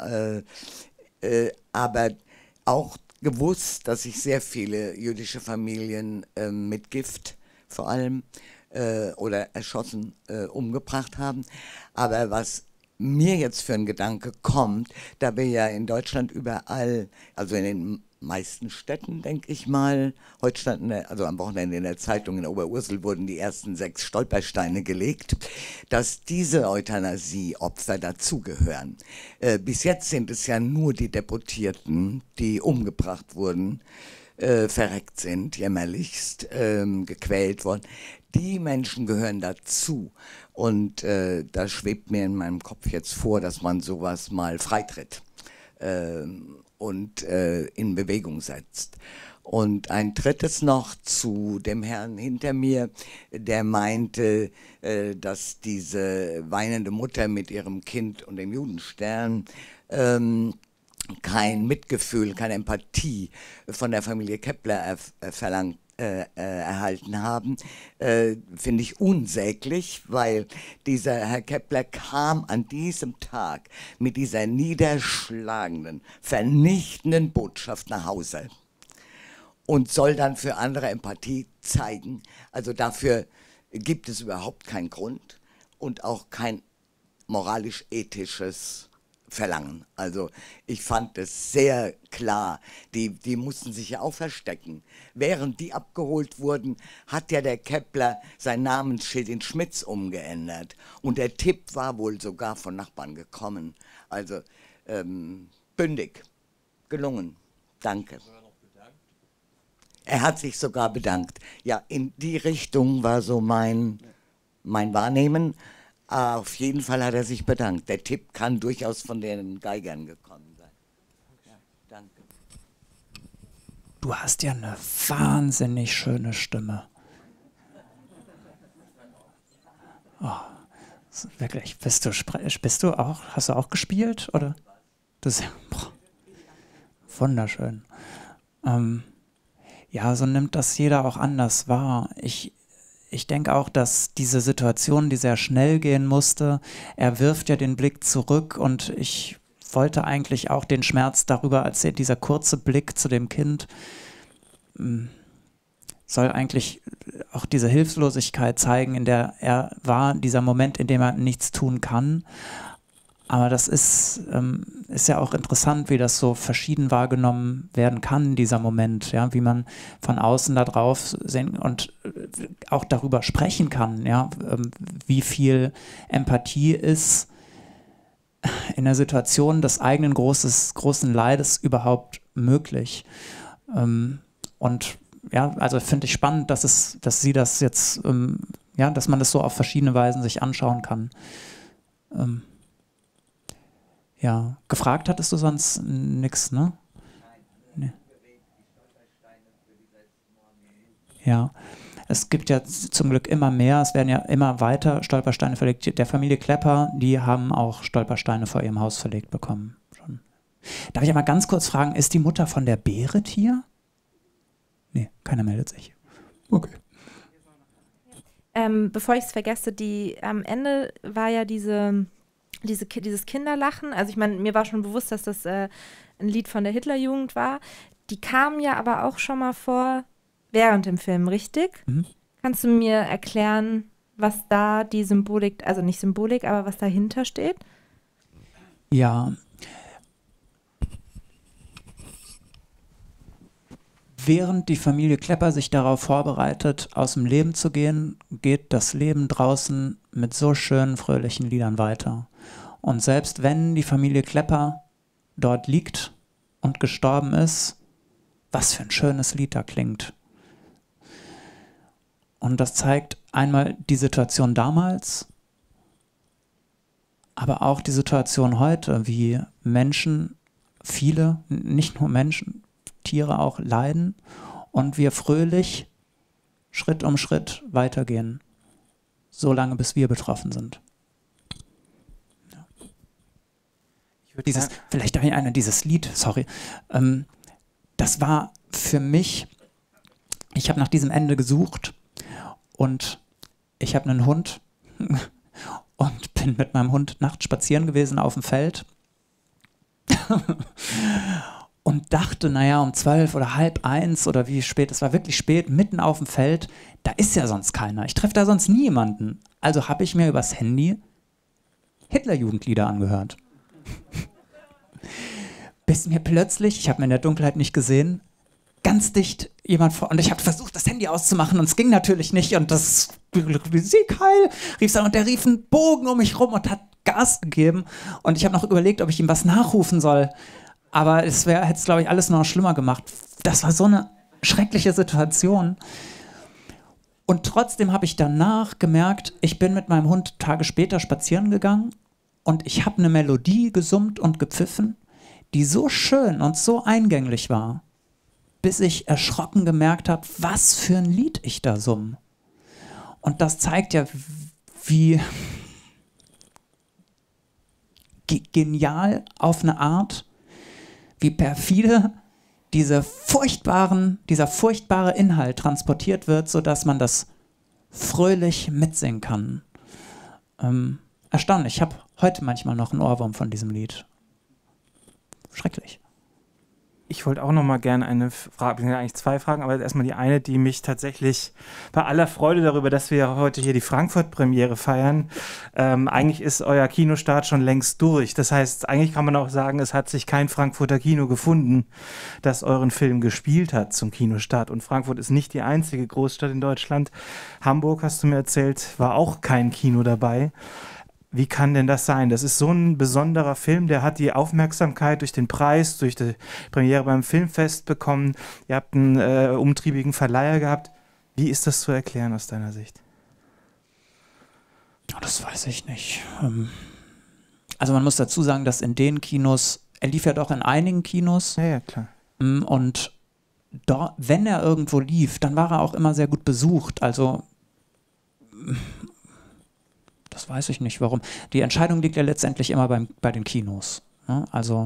I: aber auch gewusst, dass sich sehr viele jüdische Familien mit Gift vor allem oder erschossen umgebracht haben. Aber was mir jetzt für ein Gedanke kommt, da wir ja in Deutschland überall, also in den meisten Städten, denke ich mal, heute standen, also am Wochenende in der Zeitung in Oberursel wurden die ersten 6 Stolpersteine gelegt, dass diese Euthanasie-Opfer dazugehören. Bis jetzt sind es ja nur die Deportierten, die umgebracht wurden, verreckt sind, jämmerlichst gequält worden. Die Menschen gehören dazu. Und da schwebt mir in meinem Kopf jetzt vor, dass man sowas mal freitritt und in Bewegung setzt. Und ein drittes noch zu dem Herrn hinter mir, der meinte, dass diese weinende Mutter mit ihrem Kind und dem Judenstern kein Mitgefühl, keine Empathie von der Familie Kepler erhalten haben, finde ich unsäglich, weil dieser Herr Kepler kam an diesem Tag mit dieser niederschlagenden, vernichtenden Botschaft nach Hause und soll dann für andere Empathie zeigen. Also dafür gibt es überhaupt keinen Grund und auch kein moralisch-ethisches Verlangen. Also ich fand es sehr klar, die mussten sich ja auch verstecken. Während die abgeholt wurden, hat ja der Kepler sein Namensschild in Schmitz umgeändert. Und der Tipp war wohl sogar von Nachbarn gekommen. Also bündig, gelungen. Danke. Er hat sich sogar bedankt. Ja, in die Richtung war so mein Wahrnehmen. Auf jeden Fall hat er sich bedankt. Der Tipp kann durchaus von den Geigern gekommen sein. Ja, danke.
B: Du hast ja eine wahnsinnig schöne Stimme. Oh, wirklich. Bist du auch, hast du auch gespielt? Oder? Das ist ja, wunderschön. Ja, so nimmt das jeder auch anders wahr. Ich denke auch, dass diese Situation, die sehr schnell gehen musste, er wirft ja den Blick zurück und ich wollte eigentlich auch den Schmerz darüber erzählen, dieser kurze Blick zu dem Kind soll eigentlich auch diese Hilflosigkeit zeigen, in der er war, dieser Moment, in dem er nichts tun kann. Aber das ist ja auch interessant, wie das so verschieden wahrgenommen werden kann, dieser Moment, ja, wie man von außen da drauf sehen und auch darüber sprechen kann, ja, wie viel Empathie ist in der Situation des eigenen großen Leides überhaupt möglich. Und ja, also finde ich spannend, dass sie das jetzt, ja, dass man das so auf verschiedene Weisen sich anschauen kann. Ja, gefragt hattest du sonst nichts, ne? Nee. Ja, es gibt ja zum Glück immer mehr, es werden ja immer weiter Stolpersteine verlegt. Der Familie Klepper, die haben auch Stolpersteine vor ihrem Haus verlegt bekommen. Schon. Darf ich einmal ganz kurz fragen, ist die Mutter von der Berit hier? Nee, keiner meldet sich. Okay.
E: Bevor ich es vergesse, am Ende war ja dieses Kinderlachen, also ich meine, mir war schon bewusst, dass das ein Lied von der Hitlerjugend war. Die kamen ja aber auch schon mal vor während dem Film, richtig? Mhm. Kannst du mir erklären, was da die Symbolik, also nicht Symbolik, aber was dahinter steht?
B: Ja. Während die Familie Klepper sich darauf vorbereitet, aus dem Leben zu gehen, geht das Leben draußen mit so schönen, fröhlichen Liedern weiter. Und selbst wenn die Familie Klepper dort liegt und gestorben ist, was für ein schönes Lied da klingt. Und das zeigt einmal die Situation damals, aber auch die Situation heute, wie Menschen, viele, nicht nur Menschen, Tiere auch leiden und wir fröhlich Schritt um Schritt weitergehen, solange bis wir betroffen sind. Ja. Vielleicht darf ich dieses Lied, sorry, das war für mich, ich habe nach diesem Ende gesucht und ich habe einen Hund und bin mit meinem Hund nachts spazieren gewesen auf dem Feld und dachte, naja, um 12 oder 12:30 oder wie spät, es war wirklich spät, mitten auf dem Feld, da ist ja sonst keiner. Ich treffe da sonst nie jemanden. Also habe ich mir übers Handy Hitlerjugendlieder angehört. Bis mir plötzlich, ich habe mir in der Dunkelheit nicht gesehen, ganz dicht jemand vor, und ich habe versucht, das Handy auszumachen und es ging natürlich nicht und das Sieg heil, rief dann und der rief einen Bogen um mich rum und hat Gas gegeben und ich habe noch überlegt, ob ich ihm was nachrufen soll. Aber es hätte es, glaube ich, alles noch schlimmer gemacht. Das war so eine schreckliche Situation. Und trotzdem habe ich danach gemerkt, ich bin mit meinem Hund Tage später spazieren gegangen und ich habe eine Melodie gesummt und gepfiffen, die so schön und so eingänglich war, bis ich erschrocken gemerkt habe, was für ein Lied ich da summe. Und das zeigt ja, wie genial auf eine Art, wie perfide dieser furchtbare Inhalt transportiert wird, sodass man das fröhlich mitsingen kann. Erstaunlich. Ich habe heute manchmal noch einen Ohrwurm von diesem Lied. Schrecklich.
A: Ich wollte auch noch mal gerne eine Frage, eigentlich zwei Fragen, aber erstmal die eine, die mich tatsächlich bei aller Freude darüber, dass wir heute hier die Frankfurt-Premiere feiern, eigentlich ist euer Kinostart schon längst durch. Das heißt, eigentlich kann man auch sagen, es hat sich kein Frankfurter Kino gefunden, das euren Film gespielt hat zum Kinostart. Und Frankfurt ist nicht die einzige Großstadt in Deutschland. Hamburg, hast du mir erzählt, war auch kein Kino dabei. Wie kann denn das sein? Das ist so ein besonderer Film, der hat die Aufmerksamkeit durch den Preis, durch die Premiere beim Filmfest bekommen. Ihr habt einen umtriebigen Verleiher gehabt. Wie ist das zu erklären aus deiner Sicht?
B: Das weiß ich nicht. Also man muss dazu sagen, dass in den Kinos, er lief ja doch in einigen Kinos.
A: Ja, klar.
B: Und dort, wenn er irgendwo lief, dann war er auch immer sehr gut besucht. Also das weiß ich nicht, warum. Die Entscheidung liegt ja letztendlich immer bei den Kinos. Ne? Also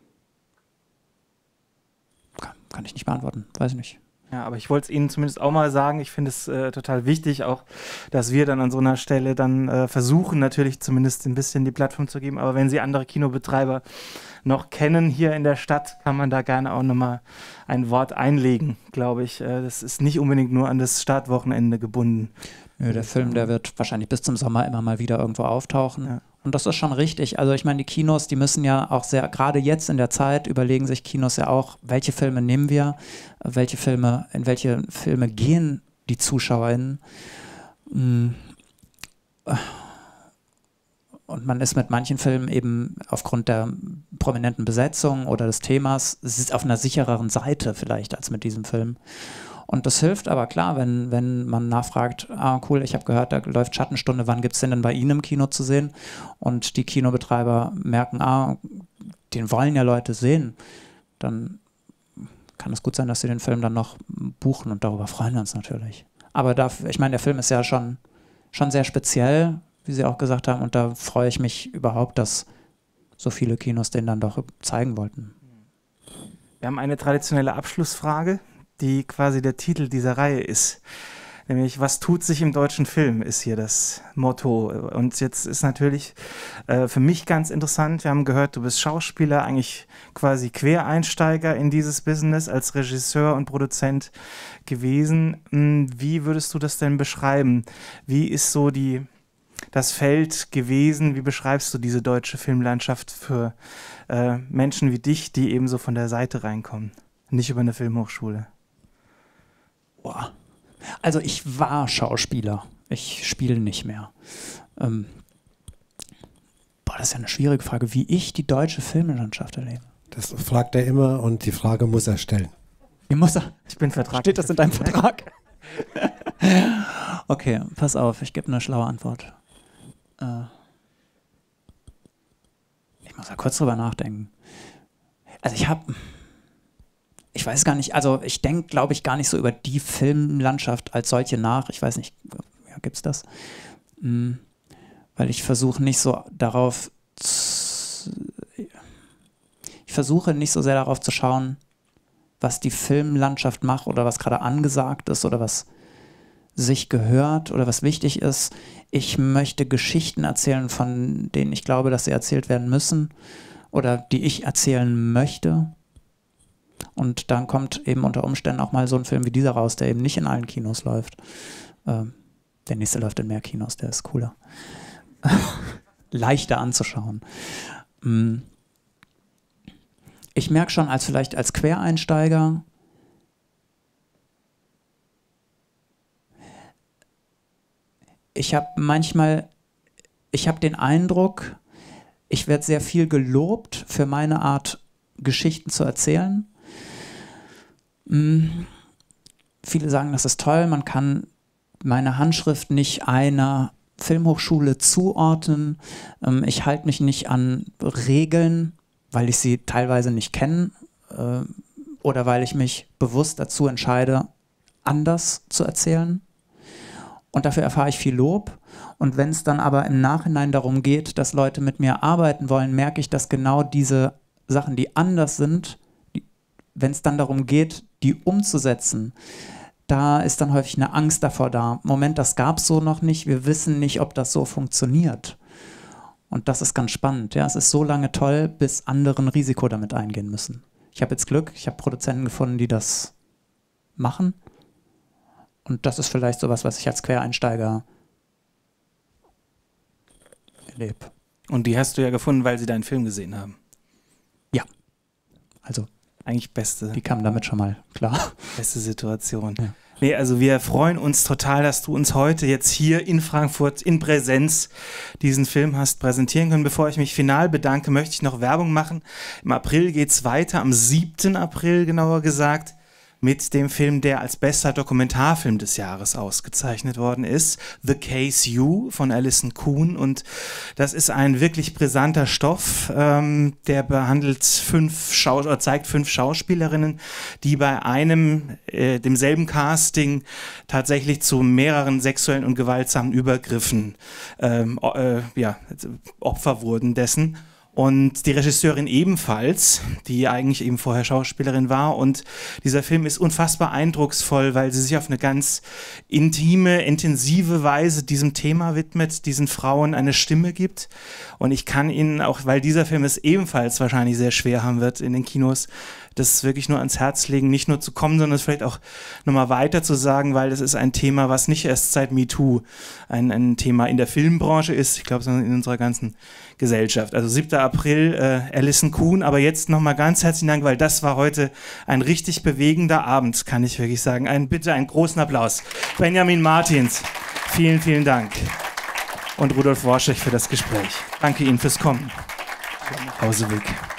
B: kann ich nicht beantworten, weiß ich nicht.
A: Ja, aber ich wollte es Ihnen zumindest auch mal sagen. Ich finde es total wichtig, auch, dass wir dann an so einer Stelle dann versuchen, natürlich zumindest ein bisschen die Plattform zu geben. Aber wenn Sie andere Kinobetreiber noch kennen hier in der Stadt, kann man da gerne auch nochmal ein Wort einlegen, glaube ich. Das ist nicht unbedingt nur an das Startwochenende gebunden.
B: Ja, der Film, der wird wahrscheinlich bis zum Sommer immer mal wieder irgendwo auftauchen. Ja. Und das ist schon richtig. Also ich meine, die Kinos, die müssen ja auch sehr, gerade jetzt in der Zeit, überlegen sich Kinos ja auch, welche Filme nehmen wir, in welche Filme gehen die ZuschauerInnen. Und man ist mit manchen Filmen eben aufgrund der prominenten Besetzung oder des Themas, es ist auf einer sichereren Seite vielleicht als mit diesem Film. Und das hilft aber klar, wenn man nachfragt, cool, ich habe gehört, da läuft Schattenstunde, wann gibt es denn bei Ihnen im Kino zu sehen? Und die Kinobetreiber merken, den wollen ja Leute sehen, dann kann es gut sein, dass sie den Film dann noch buchen und darüber freuen wir uns natürlich. Aber ich meine, der Film ist ja schon sehr speziell, wie Sie auch gesagt haben, und da freue ich mich überhaupt, dass so viele Kinos den dann doch zeigen wollten.
A: Wir haben eine traditionelle Abschlussfrage, die quasi der Titel dieser Reihe ist. Nämlich, was tut sich im deutschen Film, ist hier das Motto. Und jetzt ist natürlich für mich ganz interessant, wir haben gehört, du bist Schauspieler, eigentlich quasi Quereinsteiger in dieses Business als Regisseur und Produzent gewesen. Wie würdest du das denn beschreiben? Wie ist so das Feld gewesen? Wie beschreibst du diese deutsche Filmlandschaft für Menschen wie dich, die eben so von der Seite reinkommen, nicht über eine Filmhochschule?
B: Boah. Also ich war Schauspieler. Ich spiele nicht mehr. Das ist ja eine schwierige Frage, wie ich die deutsche Filmlandschaft erlebe.
C: Das fragt er immer und die Frage muss er stellen.
B: Wie muss er?
A: Ich bin vertraglich.
B: Steht das in deinem Vertrag? Okay, pass auf, ich gebe eine schlaue Antwort. Ich muss da kurz drüber nachdenken. Also ich weiß gar nicht, also ich denke, glaube ich, gar nicht so über die Filmlandschaft als solche nach. Ich weiß nicht, ja, gibt es das? Weil ich versuche nicht so sehr darauf zu schauen, was die Filmlandschaft macht oder was gerade angesagt ist oder was sich gehört oder was wichtig ist. Ich möchte Geschichten erzählen, von denen ich glaube, dass sie erzählt werden müssen oder die ich erzählen möchte. Und dann kommt eben unter Umständen auch mal so ein Film wie dieser raus, der eben nicht in allen Kinos läuft. Der nächste läuft in mehr Kinos, der ist cooler. Leichter anzuschauen. Ich merke schon, vielleicht als Quereinsteiger, ich habe den Eindruck, ich werde sehr viel gelobt für meine Art, Geschichten zu erzählen. Viele sagen, das ist toll, man kann meine Handschrift nicht einer Filmhochschule zuordnen. Ich halte mich nicht an Regeln, weil ich sie teilweise nicht kenne oder weil ich mich bewusst dazu entscheide, anders zu erzählen. Und dafür erfahre ich viel Lob. Und wenn es dann aber im Nachhinein darum geht, dass Leute mit mir arbeiten wollen, merke ich, dass genau diese Sachen, die anders sind, wenn es dann darum geht, die umzusetzen, da ist dann häufig eine Angst davor da. Moment, das gab es so noch nicht, wir wissen nicht, ob das so funktioniert. Und das ist ganz spannend. Ja, es ist so lange toll, bis andere ein Risiko damit eingehen müssen. Ich habe jetzt Glück, ich habe Produzenten gefunden, die das machen. Und das ist vielleicht sowas, was ich als Quereinsteiger erlebe.
A: Und die hast du ja gefunden, weil sie deinen Film gesehen haben.
B: Ja. Also
A: eigentlich beste.
B: Die kamen damit schon mal klar.
A: Beste Situation.
B: Ja.
A: Nee, also wir freuen uns total, dass du uns heute jetzt hier in Frankfurt in Präsenz diesen Film hast präsentieren können. Bevor ich mich final bedanke, möchte ich noch Werbung machen. Im April geht es weiter, am 7. April genauer gesagt, mit dem Film, der als bester Dokumentarfilm des Jahres ausgezeichnet worden ist, The Case You von Alison Kuhn. Und das ist ein wirklich brisanter Stoff, der behandelt zeigt 5 Schauspielerinnen, die bei demselben Casting tatsächlich zu mehreren sexuellen und gewaltsamen Übergriffen Opfer wurden dessen. Und die Regisseurin ebenfalls, die eigentlich eben vorher Schauspielerin war. Und dieser Film ist unfassbar eindrucksvoll, weil sie sich auf eine ganz intime, intensive Weise diesem Thema widmet, diesen Frauen eine Stimme gibt. Und ich kann Ihnen, auch weil dieser Film es ebenfalls wahrscheinlich sehr schwer haben wird in den Kinos, das wirklich nur ans Herz legen, nicht nur zu kommen, sondern es vielleicht auch nochmal weiter zu sagen, weil das ist ein Thema, was nicht erst seit MeToo ein Thema in der Filmbranche ist, ich glaube, sondern in unserer ganzen Gesellschaft. Also 7. April, Alison Kuhn, aber jetzt nochmal ganz herzlichen Dank, weil das war heute ein richtig bewegender Abend, kann ich wirklich sagen. Bitte einen großen Applaus. Benjamin Martins, vielen, vielen Dank. Und Rudolf Worschig für das Gespräch. Danke Ihnen fürs Kommen. Hauseweg.